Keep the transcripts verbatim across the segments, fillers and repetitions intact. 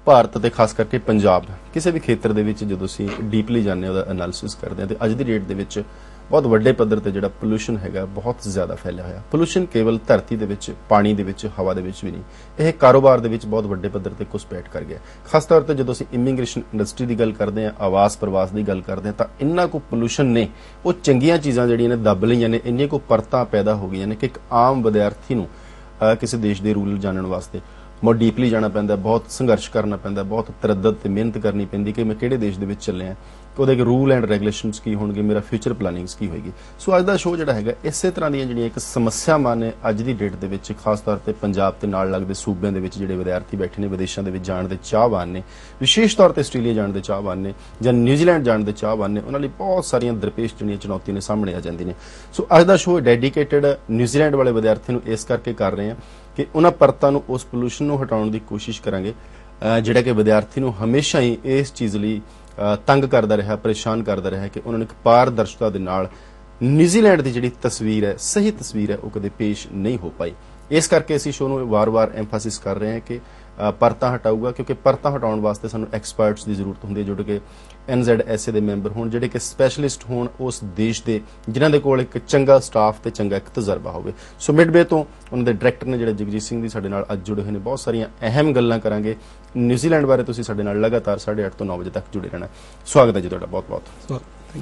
ਭਾਰਤ ਤੇ ਖਾਸ ਕਰਕੇ ਪੰਜਾਬ ਕਿਸੇ ਵੀ ਖੇਤਰ ਦੇ ਵਿੱਚ ਜਦੋਂ ਅਸੀਂ ਡੀਪਲੀ ਜਾਂਦੇ ਉਹਦਾ ਐਨਾਲਿਸਿਸ ਕਰਦੇ ਹਾਂ ਤੇ ਅੱਜ ਦੀ ਡੇਟ ਦੇ ਵਿੱਚ ਬਹੁਤ ਵੱਡੇ ਪੱਧਰ ਤੇ ਜਿਹੜਾ ਪੋਲੂਸ਼ਨ ਹੈਗਾ ਬਹੁਤ ਜ਼ਿਆਦਾ ਫੈਲਿਆ ਹੋਇਆ। ਪੋਲੂਸ਼ਨ ਕੇਵਲ ਧਰਤੀ ਦੇ ਵਿੱਚ, ਪਾਣੀ ਦੇ ਵਿੱਚ, ਹਵਾ ਦੇ ਵਿੱਚ ਵੀ ਨਹੀਂ, ਇਹ ਕਾਰੋਬਾਰ ਦੇ ਵਿੱਚ ਬਹੁਤ ਵੱਡੇ ਪੱਧਰ ਤੇ ਘੁਸਪੈਠ ਕਰ ਗਿਆ। ਖਾਸ ਤੌਰ ਤੇ ਜਦੋਂ ਅਸੀਂ ਇਮੀਗ੍ਰੇਸ਼ਨ ਇੰਡਸਟਰੀ ਦੀ ਗੱਲ ਕਰਦੇ ਹਾਂ, ਆਵਾਸ ਪ੍ਰਵਾਸ ਦੀ ਗੱਲ ਕਰਦੇ ਹਾਂ, ਤਾਂ ਇੰਨਾ ਕੋ ਪੋਲੂਸ਼ਨ ਨੇ ਉਹ ਚੰਗੀਆਂ ਚੀਜ਼ਾਂ ਜਿਹੜੀਆਂ ਨੇ ਦੱਬ ਲਈਆਂ ਨੇ, ਇੰਨੀਆਂ ਕੋ ਪਰਤਾਂ ਪੈਦਾ ਹੋ ਗਈਆਂ ਨੇ ਕਿ ਇੱਕ ਆਮ ਵਿਦਿਆਰਥੀ ਨੂੰ ਕਿਸੇ ਦੇਸ਼ ਦੇ ਰੂਲ ਜਾਣਨ ਵਾਸਤੇ ਬਹੁਤ ਡੀਪਲੀ ਜਾਣਾ ਪੈਂਦਾ, ਬਹੁਤ ਸੰਘਰਸ਼ ਕਰਨਾ ਪੈਂਦਾ, ਬਹੁਤ ਤਰੱਦਦ ਤੇ ਮਿਹਨਤ ਕਰਨੀ ਪੈਂਦੀ ਕਿ ਮੈਂ ਕਿਹੜੇ ਦੇਸ਼ ਦੇ ਵਿੱਚ ਚੱਲਿਆ, ਉਹਦੇ ਕੇ ਰੂਲ ਐਂਡ ਰੈਗੂਲੇਸ਼ਨਸ ਕੀ ਹੋਣਗੇ, ਮੇਰਾ ਫਿਊਚਰ ਪਲਾਨਿੰਗਸ ਕੀ ਹੋਏਗੀ। ਸੋ ਅੱਜ ਦਾ ਸ਼ੋਅ ਜਿਹੜਾ ਹੈਗਾ ਇਸੇ ਤਰ੍ਹਾਂ ਦੀਆਂ ਜਿਹੜੀਆਂ ਇੱਕ ਸਮੱਸਿਆਵਾਂ ਨੇ ਅੱਜ ਦੀ ਡੇਟ ਦੇ ਵਿੱਚ, ਖਾਸ ਤੌਰ ਤੇ ਪੰਜਾਬ ਤੇ ਨਾਲ ਲੱਗਦੇ ਸੂਬਿਆਂ ਦੇ ਵਿੱਚ ਜਿਹੜੇ ਵਿਦਿਆਰਥੀ ਬੈਠੇ ਨੇ, ਵਿਦੇਸ਼ਾਂ ਦੇ ਵਿੱਚ ਜਾਣ ਦੇ ਚਾਹਵਾਨ ਨੇ, ਵਿਸ਼ੇਸ਼ ਤੌਰ ਤੇ ਆਸਟ੍ਰੇਲੀਆ ਜਾਣ ਦੇ ਚਾਹਵਾਨ ਨੇ ਜਾਂ ਨਿਊਜ਼ੀਲੈਂਡ ਜਾਣ ਦੇ ਚਾਹਵਾਨ ਨੇ, ਉਹਨਾਂ ਲਈ ਬਹੁਤ ਸਾਰੀਆਂ ਦਰਪੇਸ਼ ਜਿਹੜੀਆਂ ਚੁਣੌਤੀਆਂ ਨੇ ਸਾਹਮਣੇ ਆ ਜਾਂਦੀਆਂ ਨੇ। ਸੋ ਅੱਜ ਦਾ ਸ਼ੋਅ ਡੈਡੀਕੇਟਡ ਨਿਊਜ਼ੀਲੈਂਡ ਵਾਲੇ ਵਿਦਿਆਰਥੀ ਨੂੰ ਇਸ ਕਰਕੇ ਕਰ ਰਹੇ ਹਾਂ ਕਿ ਉਹਨਾਂ ਪਰਤਾਂ ਨੂੰ, ਉਸ ਪੋਲੂਸ਼ਨ ਨੂੰ ਹਟਾਉਣ ਦੀ ਕੋਸ਼ਿਸ਼ ਕਰਾਂਗੇ ਜਿਹੜਾ ਕਿ ਵਿਦਿਆਰਥੀ ਨੂੰ ਹਮੇਸ਼ਾ ਹੀ ਇਸ ਚੀਜ਼ ਲਈ ਤੰਗ ਕਰਦਾ ਰਿਹਾ, ਪਰੇਸ਼ਾਨ ਕਰਦਾ ਰਿਹਾ ਕਿ ਉਹਨਾਂ ਨੂੰ ਇੱਕ ਪਾਰਦਰਸ਼ਤਾ ਦੇ ਨਾਲ ਨਿਊਜ਼ੀਲੈਂਡ ਦੀ ਜਿਹੜੀ ਤਸਵੀਰ ਹੈ, ਸਹੀ ਤਸਵੀਰ ਹੈ, ਉਹ ਕਦੇ ਪੇਸ਼ ਨਹੀਂ ਹੋ ਪਾਈ। ਇਸ ਕਰਕੇ ਅਸੀਂ ਸ਼ੋਅ ਨੂੰ ਵਾਰ-ਵਾਰ ਐਮਫੈਸਿਸ ਕਰ ਰਹੇ ਹਾਂ ਕਿ ਪਰਤਾਂ ਹਟਾਊਗਾ, ਕਿਉਂਕਿ ਪਰਤਾਂ ਹਟਾਉਣ ਵਾਸਤੇ ਸਾਨੂੰ ਐਕਸਪਰਟਸ ਦੀ ਜ਼ਰੂਰਤ ਹੁੰਦੀ ਹੈ, ਜਿਹੜੇ ਕਿ ਐਨ ਜ਼ੈਡ ਐਸ ਏ ਦੇ ਮੈਂਬਰ ਹੋਣ, ਜਿਹੜੇ ਕਿ ਸਪੈਸ਼ਲਿਸਟ ਹੋਣ ਉਸ ਦੇਸ਼ ਦੇ, ਜਿਨ੍ਹਾਂ ਦੇ ਕੋਲ ਇੱਕ ਚੰਗਾ ਸਟਾਫ ਤੇ ਚੰਗਾ ਇੱਕ ਤਜਰਬਾ ਹੋਵੇ। ਸੋ ਮਿਡਵੇ ਤੋਂ ਉਹਨਾਂ ਦੇ ਡਾਇਰੈਕਟਰ ਨੇ ਜਿਹੜੇ ਜਗਜੀਤ ਸਿੰਘ ਦੀ ਸਾਡੇ ਨਾਲ ਅੱਜ ਜੁੜੇ ਹੋਏ ਨੇ, ਬਹੁਤ ਸਾਰੀਆਂ ਅਹਿਮ ਗੱਲਾਂ ਕਰਾਂਗੇ ਨਿਊਜ਼ੀਲੈਂਡ ਬਾਰੇ। ਤੁਸੀਂ ਸਾਡੇ ਨਾਲ ਲਗਾਤਾਰ ਸਾਢੇ ਅੱਠ ਤੋਂ ਨੌ ਵਜੇ ਤੱਕ ਜੁੜੇ ਰਹਿਣਾ। ਸਵਾਗਤ ਹੈ ਜੀ ਤੁਹਾਡਾ, ਬਹੁਤ ਬਹੁਤ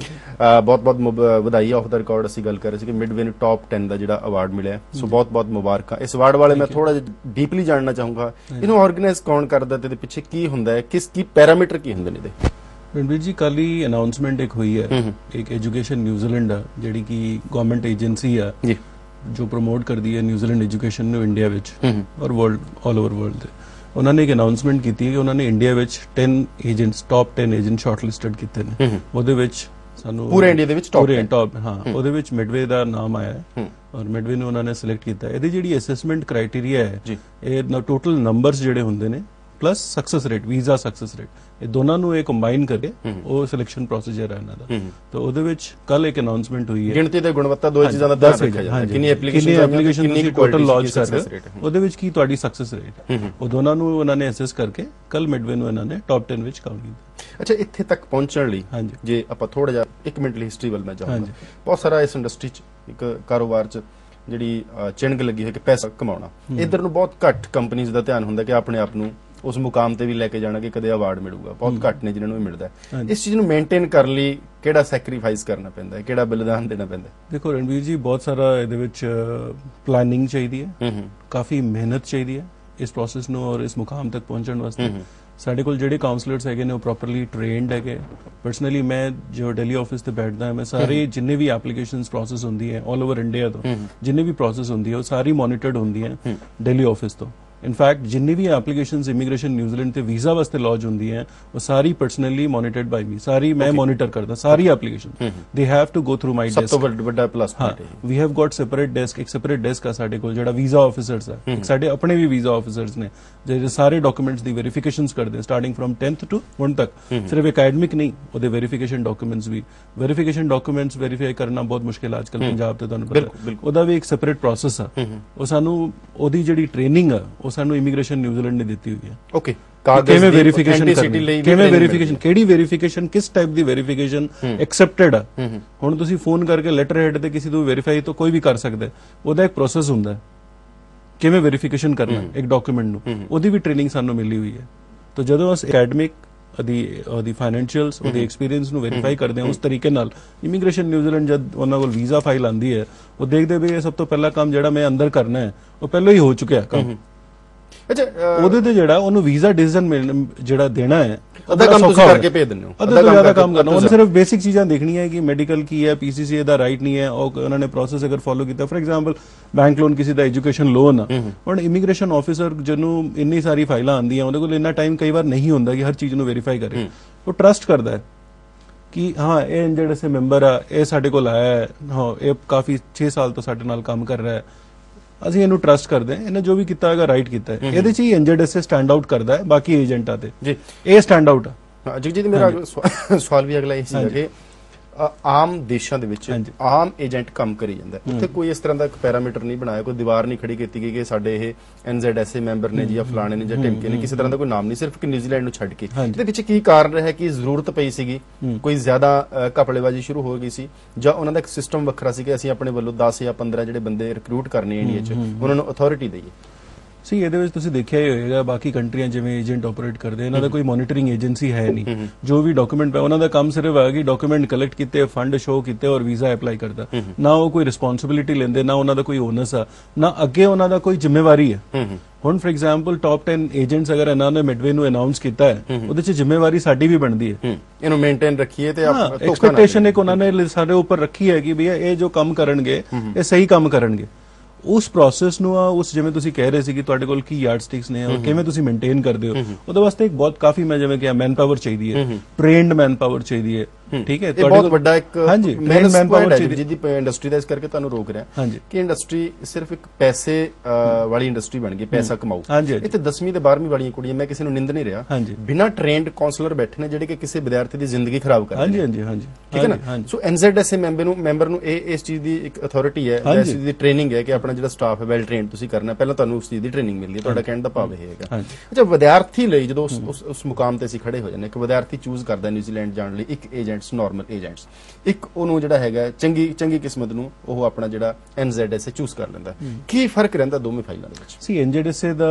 ਬਹੁਤ ਬਹੁਤ ਵਧਾਈ। ਆਫ ਦਾ ਰਿਕਾਰਡ ਅਸੀਂ ਗੱਲ ਕਰ ਰਹੇ ਸੀ ਕਿ ਮਿਡਵੇ ਨੂੰ ਟੌਪ ਦਸ ਦਾ ਜਿਹੜਾ ਅਵਾਰਡ ਮਿਲਿਆ, ਸੋ ਬਹੁਤ ਬਹੁਤ ਮੁਬਾਰਕਾਂ। ਇਸ ਅਵਾਰਡ ਵਾਲੇ ਮੈਂ ਥੋੜਾ ਜਿਹਾ ਡੀਪਲੀ ਜਾਣਨਾ ਚਾਹੂੰਗਾ, ਇਹਨੂੰ ਆਰਗੇਨਾਈਜ਼ ਕੌਣ ਕਰਦਾ ਤੇ ਇਹਦੇ ਪਿੱਛੇ ਕੀ ਹੁੰਦਾ ਹੈ, ਕਿਸ ਕੀ ਪੈਰਾਮੀਟਰ ਕੀ ਹੁੰਦੇ ਨੇ ਇਹਦੇ? ਰਣਵੀਰ ਜੀ, ਕੱਲ ਹੀ ਅਨਾਉਂਸਮੈਂਟ ਇੱਕ ਹੋਈ ਹੈ, ਇੱਕ ਐਜੂਕੇਸ਼ਨ ਨਿਊਜ਼ੀਲੈਂਡ ਆ ਜਿਹੜੀ ਕਿ ਗਵਰਨਮੈਂਟ ਏਜੰਸੀ ਆ ਜੋ ਪ੍ਰਮੋਟ ਕਰਦੀ ਹੈ ਨਿਊਜ਼ੀਲੈਂਡ ਐਜੂਕੇਸ਼ਨ ਨੂੰ ਇੰਡੀਆ ਵਿੱਚ ਔਰ ਵਰਲਡ, ਆਲ ਓਵਰ ਵਰਲਡ ਤੇ। ਉਹਨਾਂ ਨੇ ਇੱਕ ਅਨਾਉਂਸਮੈਂਟ ਕੀਤੀ ਹੈ ਕਿ ਉਹਨਾਂ ਨੇ ਇੰਡੀਆ ਵਿੱਚ ਦਸ ਏਜੰਟਸ, ਟੌਪ ਦਸ ਏਜੰਟ ਸ਼ਾਰਟਲਿਸਟਡ ਕੀਤੇ ਨੇ। ਉਹਦੇ ਵਿੱਚ ਸਾਨੂੰ ਪੂਰੇ ਇੰਡੀਆ ਦੇ ਵਿੱਚ ਟੌਪ, ਹਾਂ, ਉਹਦੇ ਵਿੱਚ ਮਿਡਵੇ ਦਾ ਨਾਮ ਆਇਆ ਹੈ ਔਰ ਮਿਡਵੇ ਨੂੰ ਉਹਨਾਂ ਨੇ ਸਿਲੈਕਟ ਕੀਤਾ। ਇਹਦੀ ਜਿਹੜੀ ਅਸੈਸਮੈਂਟ ਕ੍ਰਾਈਟੇਰੀਆ ਹੈ, ਇਹ ਟੋਟਲ ਨੰਬਰਸ ਜਿਹੜੇ ਹੁੰਦੇ ਨੇ plus success rate, visa success rate, ਇਹ ਦੋਨਾਂ ਨੂੰ ਇਹ ਕੰਬਾਈਨ ਕਰਕੇ ਉਹ ਸਿਲੈਕਸ਼ਨ ਪ੍ਰੋਸੀਜਰ ਹੈ ਇਹਨਾਂ ਦਾ। ਤਾਂ ਉਹਦੇ ਵਿੱਚ ਕੱਲ ਇੱਕ ਅਨਾਉਂਸਮੈਂਟ ਹੋਈ ਹੈ, ਗਿਣਤੀ ਤੇ ਗੁਣਵੱਤਾ ਦੋ ਚੀਜ਼ਾਂ ਦਾ ਧਿਆਨ ਰੱਖਿਆ ਜਾਂਦਾ ਹੈ, ਕਿੰਨੀ ਐਪਲੀਕੇਸ਼ਨ ਤੁਸੀਂ ਟੋਟਲ ਲਾਂਚ ਕਰ ਰਹੇ ਹੋ, ਉਹਦੇ ਵਿੱਚ ਕੀ ਤੁਹਾਡੀ ਸਕਸੈਸ ਰੇਟ ਹੈ, ਉਹ ਦੋਨਾਂ ਨੂੰ ਉਹਨਾਂ ਨੇ ਅਸੈਸ ਕਰਕੇ ਕੱਲ ਮਿਡਵੇ ਨੂੰ ਇਹਨਾਂ ਨੇ ਟੌਪ ਦਸ ਵਿੱਚ ਕਾਊਂਟ ਕੀਤਾ। ਅੱਛਾ, ਇੱਥੇ ਤੱਕ ਪਹੁੰਚਣ ਲਈ ਜੇ ਆਪਾਂ ਥੋੜਾ ਜਿਹਾ ਇੱਕ ਮਿੰਟ ਲਈ ਹਿਸਟਰੀ ਵੱਲ ਮੈਂ ਜਾਵਾਂਗਾ, ਬਹੁਤ ਸਾਰਾ ਇਸ ਇੰਡਸਟਰੀ 'ਚ, ਇੱਕ ਕਾਰੋਬਾਰ 'ਚ ਜਿਹੜੀ ਚਿਣਗ ਲੱਗੀ ਹੈ ਕਿ ਪੈਸਾ ਕਮਾਉਣਾ, ਇਧਰ ਨੂੰ ਬਹੁਤ ਘੱਟ ਕੰਪਨੀਆਂ ਦਾ ਧਿਆਨ ਹੁੰਦਾ ਕਿ ਆਪਣੇ ਆਪ ਨੂੰ ਉਸ ਮੁਕਾਮ ਤੇ ਵੀ ਲੈ ਕੇ ਜਾਣਾ ਕਿ ਕਦੇ ਅਵਾਰਡ ਮਿਲੂਗਾ, ਬਹੁਤ ਘੱਟ ਨੇ ਜਿਨ੍ਹਾਂ ਨੂੰ ਮਿਲਦਾ। ਇਸ ਚੀਜ਼ ਨੂੰ ਮੇਨਟੇਨ ਕਰਨ ਲਈ ਕਿਹੜਾ ਸੈਕਰੀਫਾਈਸ ਕਰਨਾ ਪੈਂਦਾ ਹੈ, ਕਿਹੜਾ ਬਲੀਦਾਨ ਦੇਣਾ ਪੈਂਦਾ? ਦੇਖੋ ਰਣਵੀਰ ਜੀ, ਬਹੁਤ ਸਾਰਾ ਇਹਦੇ ਵਿੱਚ ਪਲਾਨਿੰਗ ਚਾਹੀਦੀ ਹੈ, ਕਾਫੀ ਮਿਹਨਤ ਚਾਹੀਦੀ ਹੈ ਇਸ ਪ੍ਰੋਸੈਸ ਨੂੰ ਔਰ ਇਸ ਮੁਕਾਮ ਤੱਕ ਪਹੁੰਚਣ ਵਾਸਤੇ। ਸਾਡੇ ਕੋਲ ਜਿਹੜੇ ਕਾਉਂਸਲਰਸ ਹੈਗੇ ਨੇ ਉਹ ਪ੍ਰੋਪਰਲੀ ਟ੍ਰੇਨਡ ਹੈਗੇ। ਪਰਸਨਲੀ ਮੈਂ ਜੋ ਦਿੱਲੀ ਆਫਿਸ ਤੇ ਬੈਠਦਾ ਹਾਂ, ਮੈਂ ਸਾਰੇ ਜਿੰਨੇ ਵੀ ਐਪਲੀਕੇਸ਼ਨਸ ਪ੍ਰੋਸੈਸ ਹੁੰਦੀ ਹੈ ਆਲ ਓਵਰ ਇੰਡੀਆ ਤੋਂ, ਜਿੰਨੇ ਵੀ ਪ੍ਰੋਸੈਸ ਹੁੰਦੀ ਹੈ ਉਹ ਸਾਰੀ ਮੋਨੀਟਰਡ ਹੁੰਦੀ ਹੈ ਦਿੱਲੀ ਆਫਿਸ ਤੋਂ। ਇਨਫੈਕਟ ਜਿੰਨੀ ਵੀ ਐਪਲੀਕੇਸ਼ਨਸ ਇਮੀਗ੍ਰੇਸ਼ਨ ਨਿਊਜ਼ੀਲੈਂਡ ਤੇ ਵੀਜ਼ਾ ਵਾਸਤੇ ਲੌਂਚ ਹੁੰਦੀ ਹੈ ਉਹ ਸਾਰੀ ਪਰਸਨਲੀ ਮੋਨੀਟਰਡ ਬਾਈ ਮੀ, ਸਾਰੀ ਮੈਂ ਮੋਨੀਟਰ ਕਰਦਾ ਸਾਰੀ application. They have to go through my desk. ਸਭ ਤੋਂ ਵੱਡਾ ਪਲੱਸ ਪੁਆਇੰਟ ਹੈ we have got separate desk, ਇੱਕ ਸੈਪਰੇਟ ਡੈਸਕ ਆ ਸਾਡੇ ਕੋਲ ਜਿਹੜਾ ਵੀਜ਼ਾ ਆਫਿਸਰਸ ਆ, ਇੱਕ ਸਾਡੇ ਆਪਣੇ ਵੀ ਵੀਜ਼ਾ ਆਫਿਸਰਸ ਨੇ ਜਿਹੜੇ ਸਾਰੇ ਡਾਕੂਮੈਂਟਸ ਦੀ ਵੈਰੀਫਿਕੇਸ਼ਨਸ ਕਰਦੇ ਸਟਾਰਟਿੰਗ ਫਰਮ ਟੈਂਥ ਟੂ ਹੁਣ ਤੱਕ। ਸਿਰਫ ਅਕੈਡਮਿਕ ਨਹੀਂ, ਉਹਦੇ ਵੈਰੀਫਿਕੇਸ਼ਨ ਡਾਕੂਮੈਂਟਸ ਵੀ, ਵੈਰੀਫਿਕੇਸ਼ਨ ਡਾਕੂਮੈਂਟਸ ਵੈਰੀਫਾਈ ਕਰਨਾ ਬਹੁਤ ਮੁਸ਼ਕਿਲ ਆ ਅੱਜ ਕੱਲ ਪੰਜਾਬ ਤੇ, ਤੁਹਾਨੂੰ ਪਤਾ। ਉਹਦਾ ਵੀ ਇੱਕ ਸੈਪਰੇਟ ਪ੍ਰੋਸੈਸ ਆ। ਉਹ ਸਾਨੂੰ ਉਹਦੀ ਜਿਹੜੀ ਟ੍ਰੇਨਿੰਗ ਆ ਉਹ ਸਾਨੂੰ ਇਮੀਗ੍ਰੇਸ਼ਨ ਨਿਊਜ਼ੀਲੈਂਡ ਨੇ ਦਿੱਤੀ ਹੋਈ ਹੈ। ਓਕੇ, ਕਿਵੇਂ ਵੈਰੀਫਿਕੇਸ਼ਨ ਕਰਨੀ, ਕਿਵੇਂ ਵੈਰੀਫਿਕੇਸ਼ਨ, ਕਿਹੜੀ ਵੈਰੀਫਿਕੇਸ਼ਨ, ਕਿਸ ਟਾਈਪ ਦੀ ਵੈਰੀਫਿਕੇਸ਼ਨ ਐਕਸੈਪਟਡ ਆ। ਹੁਣ ਤੁਸੀਂ ਫੋਨ ਕਰਕੇ ਲੈਟਰ ਹੈਡ ਤੇ ਕਿਸੇ ਤੋਂ ਵੈਰੀਫਾਈ ਤਾਂ ਕੋਈ ਵੀ ਕਰ ਸਕਦਾ, ਉਹਦਾ ਇੱਕ ਪ੍ਰੋਸੈਸ ਹੁੰਦਾ ਹੈ ਕਿਵੇਂ ਵੈਰੀਫਿਕੇਸ਼ਨ ਕਰਨਾ ਇੱਕ ਡਾਕੂਮੈਂਟ ਨੂੰ, ਉਹਦੀ ਵੀ ਟ੍ਰੇਨਿੰਗ ਸਾਨੂੰ ਮਿਲੀ ਹੋਈ ਹੈ। ਤਾਂ ਜਦੋਂ ਅਸੀਂ ਅਕੈਡਮਿਕ, ਉਹਦੀ ਉਹਦੀ ਫਾਈਨੈਂਸ਼ੀਅਲਸ, ਉਹਦੇ ਐਕਸਪੀਰੀਅੰਸ ਨੂੰ ਵੈਰੀਫਾਈ ਕਰਦੇ ਹਾਂ ਉਸ ਤਰੀਕੇ ਨਾਲ, ਇਮੀਗ੍ਰੇਸ਼ਨ ਨਿਊਜ਼ੀਲੈਂਡ ਜਦ ਉਹਨਾਂ ਕੋਲ ਵੀਜ਼ਾ ਫਾਈਲ ਆਉਂਦੀ ਹੈ ਉਹ ਦੇਖਦੇ ਵੀ ਇਹ ਸਭ ਤੋਂ ਪਹਿਲਾ ਕੰਮ ਜਿਹੜਾ ਮੈਂ ਅੰਦਰ ਕਰਨਾ ਹੈ ਉਹ ਪਹਿਲਾਂ ਹੀ ਹੋ ਚੁੱਕਿਆ ਕੰਮ। ਅੱਛਾ, ਉਹਦੇ ਤੇ ਜਿਹੜਾ ਉਹਨੂੰ ਵੀਜ਼ਾ ਡਿਸੀਜਨ ਜਿਹੜਾ ਦੇਣਾ ਹੈ ਅੱਧਾ ਕੰਮ ਤੁਸੀਂ ਕਰਕੇ ਭੇਜ ਦਿੰਦੇ ਹੋ, ਅੱਧਾ ਤੋਂ ਜ਼ਿਆਦਾ ਕੰਮ ਕਰਨਾ। ਉਹਨੇ ਸਿਰਫ ਬੇਸਿਕ ਚੀਜ਼ਾਂ ਦੇਖਣੀਆਂ ਹੈ ਕਿ ਮੈਡੀਕਲ ਕੀ ਹੈ, ਪੀਸੀਸੀਏ ਦਾ ਰਾਈਟ ਨਹੀਂ ਹੈ, ਉਹ ਉਹਨਾਂ ਨੇ ਪ੍ਰੋਸੈਸ ਅਗਰ ਫੋਲੋ ਕੀਤਾ। ਫॉर ਐਗਜ਼ਾਮਪਲ ਬੈਂਕ ਲੋਨ, ਕਿਸੇ ਦਾ ਐਜੂਕੇਸ਼ਨ ਲੋਨ ਆ, ਹੁਣ ਇਮੀਗ੍ਰੇਸ਼ਨ ਆਫਿਸਰ ਜਿਹਨੂੰ ਇੰਨੀ ਸਾਰੀ ਫਾਈਲਾਂ ਆਉਂਦੀਆਂ ਉਹਦੇ ਕੋਲ ਇੰਨਾ ਟਾਈਮ ਕਈ ਵਾਰ ਨਹੀਂ ਹੁੰਦਾ ਕਿ ਹਰ ਚੀਜ਼ ਨੂੰ ਵੈਰੀਫਾਈ ਕਰੇ। ਉਹ ਟਰਸਟ ਕਰਦਾ ਹੈ ਕਿ ਹਾਂ ਇਹ ਜਿਹੜੇ ਸੇ ਮੈਂਬਰ ਆ ਇਹ ਸਾਡੇ ਕੋਲ ਆਇਆ ਹੈ, ਹਾਂ ਇਹ ਕਾਫੀ ਛੇ ਸਾਲ ਤੋਂ ਸਾਡੇ ਨਾਲ ਕੰਮ ਕਰ ਰਿਹਾ ਹੈ, ਅਸੀਂ ਇਹਨੂੰ ਟਰਸਟ ਕਰਦੇ ਹਾਂ, ਇਹਨੇ ਜੋ ਵੀ ਕੀਤਾ ਹੈਗਾ ਰਾਈਟ ਕੀਤਾ ਹੈ। ਇਹਦੇ ਚ ਹੀ ਐਨਜੇਡਐਸ ਸਟੈਂਡ ਆਊਟ ਕਰਦਾ ਹੈ ਬਾਕੀ ਏਜੰਟਾਂ ਤੇ, ਜੀ ਇਹ ਸਟੈਂਡ ਆਊਟ ਆ। ਜਗਜੀਤ, ਮੇਰਾ ਸਵਾਲ ਵੀ ਅਗਲਾ ਇਹ ਸੀਗਾ ਕਿ ਆਮ ਦੇਸ਼ਾਂ ਦੇ ਵਿੱਚ ਆਮ ਏਜੰਟ ਕੰਮ ਕਰੀ ਜਾਂਦਾ, ਉੱਥੇ ਕੋਈ ਇਸ ਤਰ੍ਹਾਂ ਦਾ ਇੱਕ ਪੈਰਾਮੀਟਰ ਨਹੀਂ ਬਣਾਇਆ, ਕੋਈ ਦੀਵਾਰ ਨਹੀਂ ਖੜੀ ਕੀਤੀ ਗਈ ਕਿ ਸਾਡੇ ਇਹ ਐਨਜ਼ੈਡਐਸਏ ਮੈਂਬਰ ਨੇ ਜੀ ਜਾਂ ਫਲਾਣੇ ਨੇ ਜਾਂ ਢਿਮਕੇ ਨੇ, ਕਿਸੇ ਤਰ੍ਹਾਂ ਦਾ ਕੋਈ ਨਾਮ ਨਹੀਂ, ਸਿਰਫ ਕਿ ਨਿਊਜ਼ੀਲੈਂਡ ਨੂੰ ਛੱਡ ਕੇ। ਇਹਦੇ ਵਿੱਚ ਕੀ ਕਾਰਨ ਰਿਹਾ ਕਿ ਜ਼ਰੂਰਤ ਪਈ ਸੀਗੀ, ਕੋਈ ਜ਼ਿਆਦਾ ਘਪਲੇਬਾਜ਼ੀ ਸ਼ੁਰੂ ਹੋ ਗਈ ਸੀ, ਜਾਂ ਉਹਨਾਂ ਦਾ ਇੱਕ ਸਿਸਟਮ ਵੱਖਰਾ ਸੀ ਕਿ ਅਸੀਂ ਆਪਣੇ ਵੱਲੋਂ ਦਸ ਜਾਂ ਪੰਦਰਾਂ ਜਿਹੜੇ ਬੰਦੇ ਰਿਕਰੂਟ ਕਰਨੇ ਇੰਡੀਆ 'ਚ ਉਹਨਾਂ ਨੂੰ ਅਥਾਰਟੀ ਦੇਈਏ? ਸੀ ਇਹਦੇ ਵਿੱਚ ਤੁਸੀਂ ਦੇਖਿਆ ਹੀ ਹੋਏਗਾ, ਬਾਕੀ ਕੰਟਰੀਆਂ ਜਿਵੇਂ ਏਜੰਟ ਆਪਰੇਟ ਕਰਦੇ ਇਹਨਾਂ ਦਾ ਕੋਈ ਮੋਨੀਟਰਿੰਗ ਏਜੰਸੀ ਹੈ ਨਹੀਂ, ਜੋ ਵੀ ਡਾਕੂਮੈਂਟ ਪਾ ਉਹਨਾਂ ਦਾ ਕੰਮ ਸਿਰਫ ਹੈ ਕਿ ਡਾਕੂਮੈਂਟ ਕਲੈਕਟ ਕੀਤੇ, ਫੰਡ ਸ਼ੋ ਕੀਤੇ ਔਰ ਵੀਜ਼ਾ ਅਪਲਾਈ ਕਰਦਾ, ਨਾ ਉਹ ਕੋਈ ਰਿਸਪੌਂਸਿਬਿਲਿਟੀ ਲੈਂਦੇ, ਨਾ ਉਹਨਾਂ ਦਾ ਕੋਈ ਓਨਸ ਆ, ਨਾ ਅੱਗੇ ਉਹਨਾਂ ਦਾ ਕੋਈ ਜ਼ਿੰਮੇਵਾਰੀ ਹੈ। ਹੁਣ ਫॉर ਐਗਜ਼ਾਮਪਲ ਟੌਪ ਦਸ ਏਜੰਟਸ ਅਗਰ ਇਹਨਾਂ ਨੇ ਮਿਡਵੇ ਨੂੰ ਅਨਾਉਂਸ ਕੀਤਾ ਹੈ, ਉਹਦੇ 'ਚ ਜ਼ਿੰਮੇਵਾਰੀ ਸਾਡੀ ਵੀ ਬਣਦੀ ਹੈ, ਇਹਨੂੰ ਮੇਨਟੇਨ ਰੱਖੀਏ ਤੇ ਐਕਸਪੈਕਟੇਸ਼ਨ ਇੱਕ ਉਹਨਾਂ ਨੇ ਸਾਡੇ ਉੱਪਰ ਰੱਖੀ ਹੈ ਕਿ ਭਈਆ ਇਹ ਜੋ ਕੰਮ ਕਰਨਗੇ ਇਹ ਸਹੀ ਕੰਮ ਕਰਨਗੇ। ਉਸ ਪ੍ਰੋਸੈਸ ਨੂੰ ਉਸ ਜਿਵੇਂ ਤੁਸੀਂ ਕਹਿ ਰਹੇ ਸੀ ਕਿ ਤੁਹਾਡੇ ਕੋਲ ਕੀ ਯਾਰਡ ਸਟਿਕਸ ਨੇ ਔਰ ਕਿਵੇਂ ਤੁਸੀਂ ਮੇਨਟੇਨ ਕਰਦੇ ਹੋ, ਉਹਦੇ ਵਾਸਤੇ ਇੱਕ ਬਹੁਤ ਕਾਫੀ ਮੈਂ ਜਿਵੇਂ ਕਿ ਮੈਨ ਪਾਵਰ ਚਾਹੀਦੀ ਹੈ, ਟ੍ਰੇਨਡ ਮੈਨ ਪਾਵਰ ਚਾਹੀਦੀ ਹੈ, ਠੀਕ ਹੈ। ਇਹ ਬਹੁਤ ਵੱਡਾ ਇੱਕ ਹਾਂਜੀ ਟ੍ਰੇਨਡ ਮੈਨ ਪਾਵਰ ਚਾਹੀਦੀ ਜਿਹਦੀ ਇੰਡਸਟਰੀ ਦਾ, ਇਸ ਕਰਕੇ ਤੁਹਾਨੂੰ ਰੋਕ ਰਿਹਾ ਕਿ ਇੰਡਸਟਰੀ ਸਿਰਫ ਇੱਕ ਪੈਸੇ ਵਾਲੀ ਇੰਡਸਟਰੀ ਬਣ ਗਈ, ਪੈਸਾ ਕਮਾਓ। ਇੱਥੇ ਦਸਵੀਂ ਤੇ ਬਾਰਵੀਂ ਵਾਲੀਆਂ ਕੁੜੀਆਂ, ਮੈਂ ਕਿਸੇ ਨੂੰ ਨਿੰਦ ਨਹੀਂ ਰਿਹਾ, ਬਿਨਾਂ ਟ੍ਰੇਨਡ ਕਾਉਂਸਲਰ ਬੈਠੇ ਨੇ ਜਿਹੜੇ ਕਿ ਕਿਸੇ ਵਿਦਿਆਰਥੀ ਦੀ ਜ਼ਿੰਦਗੀ ਖਰਾਬ ਕਰ ਰਹੇ ਨੇ। ਹਾਂਜੀ ਹਾਂਜੀ ਠੀਕ ਹੈ ਨਾ। ਸੋ ਐਨਜ਼ੈਡਐਸਏ ਮੈਂਬਰ ਨੂੰ ਮੈਂਬਰ ਨੂੰ ਇਹ ਇਸ ਚੀਜ਼ ਦੀ ਇੱਕ ਅਥਾਰਟੀ ਹੈ, ਇਸ ਚੀਜ਼ ਦੀ ਟ੍ਰੇਨਿੰਗ ਹੈ ਕਿ ਆਪਣਾ ਜਿਹੜਾ ਸਟਾਫ ਹੈ ਵੈਲ ਟ੍ਰੇਨਡ ਤੁਸੀਂ ਕਰਨਾ, ਪਹਿਲਾਂ ਤੁਹਾਨੂੰ ਉਸ ਚੀਜ਼ ਦੀ ਟ੍ਰੇਨਿੰਗ ਮਿਲਦੀ ਹੈ। ਤੁਹਾਡਾ ਕਹਿਣ ਦਾ ਭਾਵ ਇਹ ਹੈਗਾ। ਅੱਛਾ, ਵਿਦਿਆਰਥੀ ਲਈ ਜਦੋਂ ਉਸ ਮੁਕਾਮ ਤੇ ਅਸੀਂ ਖੜੇ ਹੋ ਜਾਂਦੇ, ਇੱਕ ਵਿਦਿਆਰਥੀ ਚੂਜ਼ ਕਰਦਾ ਨਿਊਜ਼ੀਲੈਂਡ ਜਾਣ ਲਈ, ਇੱਕ ਏਜੰਟਸ ਨਾਰਮਲ ਏਜੰਟ, ਇੱਕ ਉਹਨੂੰ ਜਿਹੜਾ ਹੈਗਾ ਚੰਗੀ ਚੰਗੀ ਕਿਸਮਤ ਨੂੰ ਉਹ ਆਪਣਾ ਜਿਹੜਾ ਐਨਜ਼ੈਡਐਸਏ ਚੂਜ਼ ਕਰ ਲੈਂਦਾ। ਕੀ ਫਰਕ ਰਹਿੰਦਾ ਦੋਵੇਂ ਫਾਈਲਾਂ ਦੇ ਵਿੱਚ? ਸੀ ਐਨਜ਼ੈਡਐਸਏ ਦਾ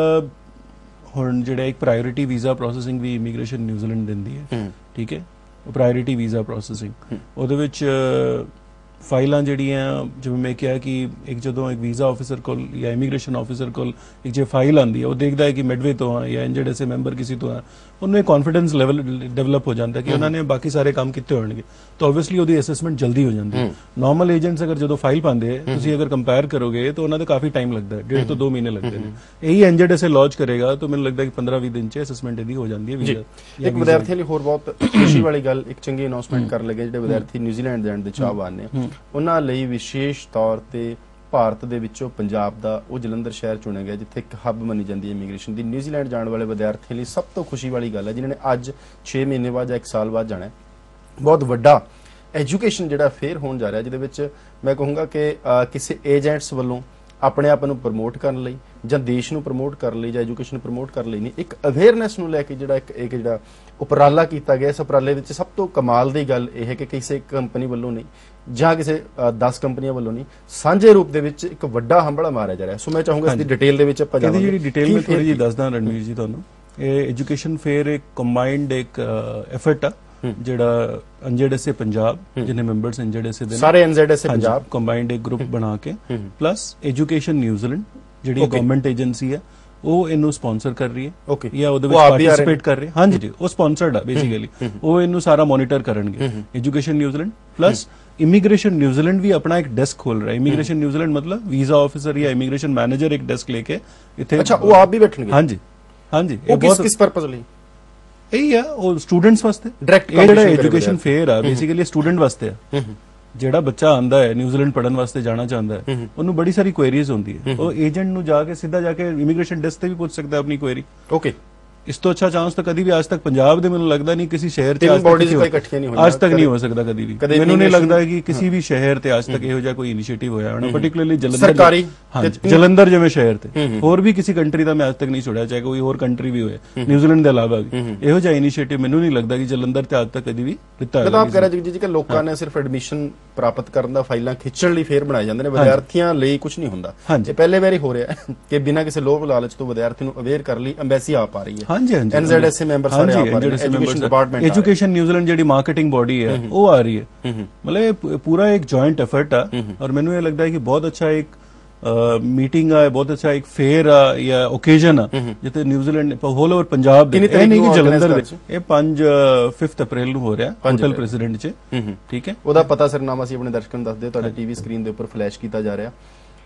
ਹੁਣ ਜਿਹੜਾ ਇੱਕ ਪ੍ਰਾਇੋਰਟੀ ਵੀਜ਼ਾ ਪ੍ਰੋਸੈਸਿੰਗ ਵੀ ਇਮੀਗ੍ਰੇਸ਼ਨ ਨਿਊਜ਼ੀਲੈਂਡ ਦਿੰਦੀ ਹੈ, ਠੀਕ ਹੈ, ਪ੍ਰਾਇੋਰਟੀ ਵੀਜ਼ਾ ਪ੍ਰੋਸੈਸਿੰਗ ਉਹਦੇ ਵਿੱਚ ਫਾਈਲਾਂ ਜਿਹੜੀਆਂ ਜਿਵੇਂ ਮੈਂ ਕਿਹਾ ਕਿ ਇੱਕ ਜਦੋਂ ਇੱਕ ਵੀਜ਼ਾ ਆਫਿਸਰ ਕੋਲ ਜਾਂ ਇਮੀਗ੍ਰੇਸ਼ਨ ਆਫਿਸਰ ਕੋਲ ਇੱਕ ਜੇ ਫਾਈਲ ਆਉਂਦੀ ਹੈ, ਉਹ ਦੇਖਦਾ ਹੈ ਕਿ ਮਿਡਵੇ ਤੋਂ ਆ ਜਾਂ ਐਨਜ਼ੈਡਐਸਏ ਮੈਂਬਰ ਕਿਸੇ ਤੋਂ ਆ, ਉਹਨੂੰ ਇੱਕ ਕੌਨਫੀਡੈਂਸ ਲੈਵਲ ਡਿਵੈਲਪ ਹੋ ਜਾਂਦਾ ਕਿ ਉਹਨਾਂ ਨੇ ਬਾਕੀ ਸਾਰੇ ਕੰਮ ਕੀਤੇ ਹੋਣਗੇ, ਤਾਂ ਆਬਵੀਅਸਲੀ ਉਹਦੀ ਅਸੈਸਮੈਂਟ ਜਲਦੀ ਹੋ ਜਾਂਦੀ ਹੈ। ਨਾਰਮਲ ਏਜੰਟਸ ਅਗਰ ਜਦੋਂ ਫਾਈਲ ਪਾਉਂਦੇ ਤੁਸੀਂ ਅਗਰ ਕੰਪੇਅਰ ਕਰੋਗੇ ਤਾਂ ਉਹਨਾਂ ਦਾ ਕਾਫੀ ਟਾਈਮ ਲੱਗਦਾ ਹੈ, ਡੇਢ ਤੋਂ ਦੋ ਮਹੀਨੇ ਲੱਗਦੇ ਨੇ। ਇਹੀ ਐਨਜ਼ੈਡਐਸਏ ਲਾਂਚ ਕਰੇਗਾ ਤਾਂ ਮੈਨੂੰ ਲੱਗਦਾ ਕਿ ਪੰਦਰਾਂ ਵੀਹ ਦਿਨ 'ਚ ਅਸੈਸਮੈਂਟ ਇਹਦੀ ਹੋ ਜਾਂਦੀ ਹੈ ਵੀਜ਼ਾ। ਇੱਕ ਵਿਦਿਆਰਥੀਆਂ ਲਈ ਹੋਰ ਬਹੁਤ ਖੁਸ਼ੀ ਵਾਲੀ ਗੱਲ, ਇੱਕ ਚੰਗੀ ਅਨਾਉਂਸਮੈਂਟ ਕਰਨ ਲੱਗੇ ਜਿਹੜੇ ਵਿਦਿਆਰਥੀ ਨਿਊਜ਼ੀਲੈਂਡ ਜਾਣ ਦੇ ਚਾਹਵਾਨ ਨੇ, ਉਹਨਾਂ ਲਈ ਵਿਸ਼ੇਸ਼ ਤੌਰ ਤੇ ਭਾਰਤ ਦੇ ਵਿੱਚੋਂ ਪੰਜਾਬ ਦਾ ਉਹ ਜਲੰਧਰ ਸ਼ਹਿਰ ਚੁਣਿਆ ਗਿਆ ਜਿੱਥੇ ਇੱਕ ਹੱਬ ਮੰਨੀ ਜਾਂਦੀ ਹੈ ਇਮੀਗ੍ਰੇਸ਼ਨ ਦੀ। ਨਿਊਜ਼ੀਲੈਂਡ ਜਾਣ ਵਾਲੇ ਵਿਦਿਆਰਥੀਆਂ ਲਈ ਸਭ ਤੋਂ ਖੁਸ਼ੀ ਵਾਲੀ ਗੱਲ ਹੈ ਜਿਨ੍ਹਾਂ ਨੇ ਅੱਜ ਛੇ ਮਹੀਨੇ ਬਾਅਦ ਜਾਂ ਇੱਕ ਸਾਲ ਬਾਅਦ ਜਾਣਾ ਹੈ। ਬਹੁਤ ਵੱਡਾ ਐਜੂਕੇਸ਼ਨ ਜਿਹੜਾ ਫੇਅਰ ਹੋਣ ਜਾ ਰਿਹਾ, ਜਿਹਦੇ ਵਿੱਚ ਮੈਂ ਕਹੂੰਗਾ ਕਿ ਕਿਸੇ ਏਜੰਟਸ ਵੱਲੋਂ ਆਪਣੇ ਆਪ ਨੂੰ ਪ੍ਰਮੋਟ ਕਰਨ ਲਈ ਜਾਂ ਦੇਸ਼ ਨੂੰ ਪ੍ਰਮੋਟ ਕਰਨ ਲਈ ਜਾਂ ਐਜੂਕੇਸ਼ਨ ਪ੍ਰਮੋਟ ਕਰਨ ਲਈ ਨਹੀਂ, ਇੱਕ ਅਵੇਅਰਨੈਸ ਨੂੰ ਲੈ ਕੇ ਜਿਹੜਾ ਇੱਕ ਇੱਕ ਜਿਹੜਾ ਉਪਰਾਲਾ ਕੀਤਾ ਗਿਆ, ਇਸ ਉਪਰਾਲੇ ਵਿੱਚ ਸਭ ਤੋਂ ਕਮਾਲ ਦੀ ਗੱਲ ਇਹ ਹੈ ਕਿ ਕਿਸੇ ਕੰਪਨੀ ਵੱਲੋਂ ਨਹੀਂ ਜਾਂ ਕਿਸੇ ਦਸ ਕੰਪਨੀਆਂ ਵੱਲੋਂ ਨਹੀਂ, ਸਾਂਝੇ ਰੂਪ ਦੇ ਵਿੱਚ ਇੱਕ ਵੱਡਾ ਹੰਬੜਾ ਮਾਰਿਆ ਜਾ ਰਿਹਾ। ਸੋ ਮੈਂ ਚਾਹੂੰਗਾ ਇਸ ਦੀ ਡਿਟੇਲ ਦੇ ਵਿੱਚ ਆਪਾਂ ਜਾਵਾਂਗੇ। ਇਹਦੀ ਜਿਹੜੀ ਡਿਟੇਲ ਮੈਂ ਥੋੜੀ ਜਿਹੀ ਦੱਸਦਾ ਰਣਵੀਰ ਜੀ ਤੁਹਾਨੂੰ। ਇਹ ਐਜੂਕੇਸ਼ਨ ਫੇਅਰ ਇੱਕ ਕੰਬਾਈਨਡ ਇੱਕ ਐਫਰਟ ਆ ਜਿਹੜਾ ਐਨਜ਼ੈਡਐਸਏ ਪੰਜਾਬ ਜਿਹਨੇ ਮੈਂਬਰਸ ਐਨਜ਼ੈਡਐਸਏ ਦੇ ਸਾਰੇ ਐਨਜ਼ੈਡਐਸਏ ਪੰਜਾਬ ਕੰਬਾਈਨਡ ਇੱਕ ਗਰੁੱਪ ਬਣਾ ਕੇ ਪਲੱਸ ਐਜੂਕੇਸ਼ਨ ਨਿਊਜ਼ੀਲੈਂਡ ਜਿਹੜੀ ਗਵਰਨਮੈਂਟ ਏਜੰਸੀ ਹੈ ਉਹ ਇਹਨੂੰ ਸਪਾਂਸਰ ਕਰ ਰਹੀ ਹੈ ਜਾਂ ਉਹਦੇ ਵਿੱਚ ਪਾਰਟਿਸਿਪੇਟ ਕਰ ਰਹੀ ਹੈ। ਹਾਂਜੀ ਜੀ, ਉਹ ਸਪਾਂਸਰਡ ਆ ਬੇਸਿਕਲੀ, ਉਹ ਇਹਨੂੰ ਸਾਰਾ ਮੋਨੀਟਰ ਕਰਨਗੇ। Education New Zealand plus immigration New Zealand ਵੀ ਆਪਣਾ ਇੱਕ ਡੈਸਕ ਖੋਲ ਰਿਹਾ ਹੈ। ਇਮੀਗ੍ਰੇਸ਼ਨ ਨਿਊਜ਼ੀਲੈਂਡ ਮਤਲਬ ਵੀਜ਼ਾ ਆਫਿਸਰ ਜਾਂ ਇਮੀਗ੍ਰੇਸ਼ਨ ਮੈਨੇਜਰ ਇੱਕ ਡੈਸਕ ਲੈ ਕੇ ਇੱਥੇ। ਅੱਛਾ, ਉਹ ਆਪ ਵੀ ਬੈਠਣਗੇ? ਹਾਂਜੀ ਹਾਂਜੀ। ਇਹ ਬਹੁਤ ਕਿਸ ਪਰਪਸ ਲਈ? ਇਹੀ ਆ, ਉਹ ਸਟੂਡੈਂਟਸ ਵਾਸਤੇ ਡਾਇਰੈਕਟ ਜਿਹੜਾ ਐਜੂਕੇਸ਼ਨ ਫੇਅਰ ਆ ਬੇਸਿਕਲੀ ਸਟੂਡੈਂਟ ਵਾਸਤੇ ਆ। ਜਿਹੜਾ ਬੱਚਾ ਆਂਦਾ ਹੈ ਨਿਊਜ਼ੀਲੈਂਡ ਪੜਨ ਵਾਸਤੇ ਜਾਣਾ ਚਾਹੁੰਦਾ ਹੈ, ਉਹਨੂੰ ਬੜੀ ਸਾਰੀ ਕੁਐਰੀਜ਼ ਹੁੰਦੀ ਹੈ, ਉਹ ਏਜੰਟ ਨੂੰ ਜਾ ਕੇ ਸਿੱਧਾ ਜਾ ਕੇ ਇਮੀਗ੍ਰੇਸ਼ਨ ਡੈਸਕ ਤੇ ਵੀ ਪੁੱਛ ਸਕਦਾ ਆਪਣੀ ਕੁਐਰੀ। ਓਕੇ, ਇਸ ਤੋਂ ਅੱਛਾ ਚਾਂਸ ਤਾਂ ਕਦੀ ਵੀ ਅੱਜ ਤੱਕ ਪੰਜਾਬ ਦੇ ਮੈਨੂੰ ਲੱਗਦਾ ਨਹੀਂ ਕਿਸੇ ਸ਼ਹਿਰ 'ਚ ਅੱਜ ਤੱਕ ਨਹੀਂ ਹੋ ਸਕਦਾ ਕਦੀ ਵੀ। ਮੈਨੂੰ ਨਹੀਂ ਲੱਗਦਾ ਕਿ ਕਿਸੇ ਵੀ ਸ਼ਹਿਰ ਤੇ ਅੱਜ ਤੱਕ ਇਹੋ ਜਿਹਾ ਕੋਈ ਇਨੀਸ਼ੀਏਟਿਵ ਹੋਇਆ ਹੋਣਾ, ਪਾਰਟਿਕੂਲਰਲੀ ਜਲੰਧਰ ਸਰਕਾਰੀ ਜਲੰਧਰ ਜਿਵੇਂ ਸ਼ਹਿਰ ਤੇ। ਹੋਰ ਵੀ ਕਿਸੇ ਕੰਟਰੀ ਦਾ ਮੈਂ ਅੱਜ ਤੱਕ ਨਹੀਂ ਸੁਣਿਆ, ਚਾਹੇ ਕੋਈ ਹੋਰ ਕੰਟਰੀ ਵੀ ਹੋਏ ਨਿਊਜ਼ੀਲੈਂਡ ਦੇ ਇਲਾਵਾ ਵੀ ਇਹੋ ਜਿਹਾ ਇਨੀਸ਼ੀਏਟਿਵ ਮੈਨੂੰ ਨਹੀਂ ਲੱਗਦਾ ਕਿ ਜਲੰਧਰ ਤੇ ਅੱਜ ਤੱਕ ਕਦੀ ਵੀ ਦਿੱਤਾ ਹੋਇਆ। ਆਪ ਕਹਿ ਰਹੇ ਜੀ ਕਿ ਲੋਕਾਂ ਨੇ ਸਿਰਫ ਐਡਮਿਸ਼ਨ ਪ੍ਰਾਪਤ ਕਰਨ ਦਾ ਫਾਈਲਾਂ ਖਿੱਚਣ ਲਈ ਫੇਰ ਬਣਾਏ ਜਾਂਦੇ ਨੇ, ਵਿਦਿਆਰਥੀਆਂ ਲਈ ਕੁਝ ਨਹੀਂ ਹੁੰਦਾ। ਇਹ ਪਹਿਲੇ ਵਾਰੀ ਹੋ ਰਿਹਾ ਕਿ ਬਿਨਾਂ ਕਿਸੇ ਲੋਭ ਲਾਲਚ ਤੋਂ ਵਿਦਿਆਰਥੀ ਨੂੰ ਅਵੇਅਰ ਕਰਨ ਲਈ ਐਮਬੈਸੀ ਆ ਪਾ ਰਹੀ ਹੈ। ਹਾਂਜੀ ਹਾਂਜੀ, ਐਨਜ਼ੈਡਐਸਏ ਮੈਂਬਰ ਸਾਰੇ ਆ ਪਾ ਰਹੇ ਨੇ, ਐਜੂਕੇਸ਼ਨ ਡਿਪਾਰਟਮੈਂਟ, ਐਜੂਕੇਸ਼ਨ ਨਿਊਜ਼ੀਲੈਂਡ ਜਿਹੜੀ ਮਾਰਕੀਟਿੰਗ ਬੋਡੀ ਹੈ ਉਹ ਆ ਰਹੀ ਹੈ। ਮਤਲਬ ਪੂਰਾ ਇੱਕ ਜੁਆਇੰਟ ਐਫਰਟ ਆ ਔਰ ਮੈਨੂੰ ਇਹ ਲੱਗਦਾ ਹੈ ਕਿ ਬਹੁਤ ਅੱਛਾ ਇੱਕ ਮੀਟਿੰਗ ਆ, ਬਹੁਤ ਅੱਛਾ ਇੱਕ ਫੇਅਰ ਆ ਜਾਂ ਓਕੇਜ਼ਨ ਆ ਜਿੱਥੇ ਨਿਊਜ਼ੀਲੈਂਡ ਹੋਲ ਓਵਰ ਪੰਜਾਬ ਦੇ, ਇਹ ਨਹੀਂ ਕਿ ਜਲੰਧਰ ਵਿੱਚ। ਇਹ ਪੰਜ ਫਿਫਥ ਅਪ੍ਰੈਲ ਨੂੰ ਹੋ ਰਿਹਾ ਹੋਟਲ ਪ੍ਰੈਜ਼ੀਡੈਂਟ 'ਚ, ਠੀਕ ਹੈ। ਉਹਦਾ ਪਤਾ ਸਿਰਨਾਮਾ ਅਸੀਂ ਆਪਣੇ ਦਰਸ਼ਕਾਂ ਨੂੰ ਦੱਸਦੇ, ਤੁਹਾਡੇ ਟੀਵੀ ਸਕਰੀਨ ਦੇ ਉੱਪਰ ਫਲੈਸ਼ ਕੀਤਾ ਜਾ ਰਿਹਾ।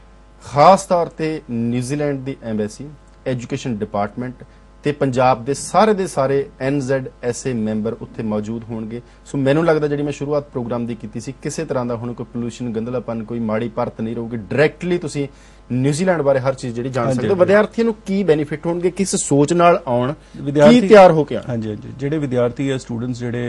ਖਾਸ ਤੌਰ ਤੇ ਨਿਊਜ਼ੀਲੈਂਡ ਦੀ ਐਮਬੈਸੀ, ਐਜੂਕੇਸ਼ਨ ਡਿਪਾਰਟਮੈਂਟ ਤੇ ਪੰਜਾਬ ਦੇ ਸਾਰੇ ਦੇ ਸਾਰੇ ਐਨਜ਼ੈਡਐਸਏ ਮੈਂਬਰ ਉੱਥੇ ਮੌਜੂਦ ਹੋਣਗੇ। ਸੋ ਮੈਨੂੰ ਲੱਗਦਾ ਜਿਹੜੀ ਮੈਂ ਸ਼ੁਰੂਆਤ ਪ੍ਰੋਗਰਾਮ ਦੀ ਕੀਤੀ ਸੀ, ਕਿਸੇ ਤਰ੍ਹਾਂ ਦਾ ਹੁਣ ਕੋਈ ਪੋਲੂਸ਼ਨ, ਗੰਦਲਾਪਨ, ਕੋਈ ਮਾੜੀ ਭਰਤ ਨਹੀਂ ਰਹੂਗੀ। ਡਾਇਰੈਕਟਲੀ ਤੁਸੀਂ ਨਿਊਜ਼ੀਲੈਂਡ ਬਾਰੇ ਹਰ ਚੀਜ਼ ਜਿਹੜੀ ਜਾਣ ਸਕਦੇ ਹੋ। ਵਿਦਿਆਰਥੀਆਂ ਨੂੰ ਕੀ ਬੈਨੀਫਿਟ ਹੋਣਗੇ, ਕਿਸ ਸੋਚ ਨਾਲ ਆਉਣ, ਕੀ ਤਿਆਰ ਹੋ ਕੇ ਆਉਣ? ਹਾਂਜੀ ਹਾਂਜੀ, ਜਿਹੜੇ ਵਿਦਿਆਰਥੀ ਆ, ਸਟੂਡੈਂਟਸ ਜਿਹੜੇ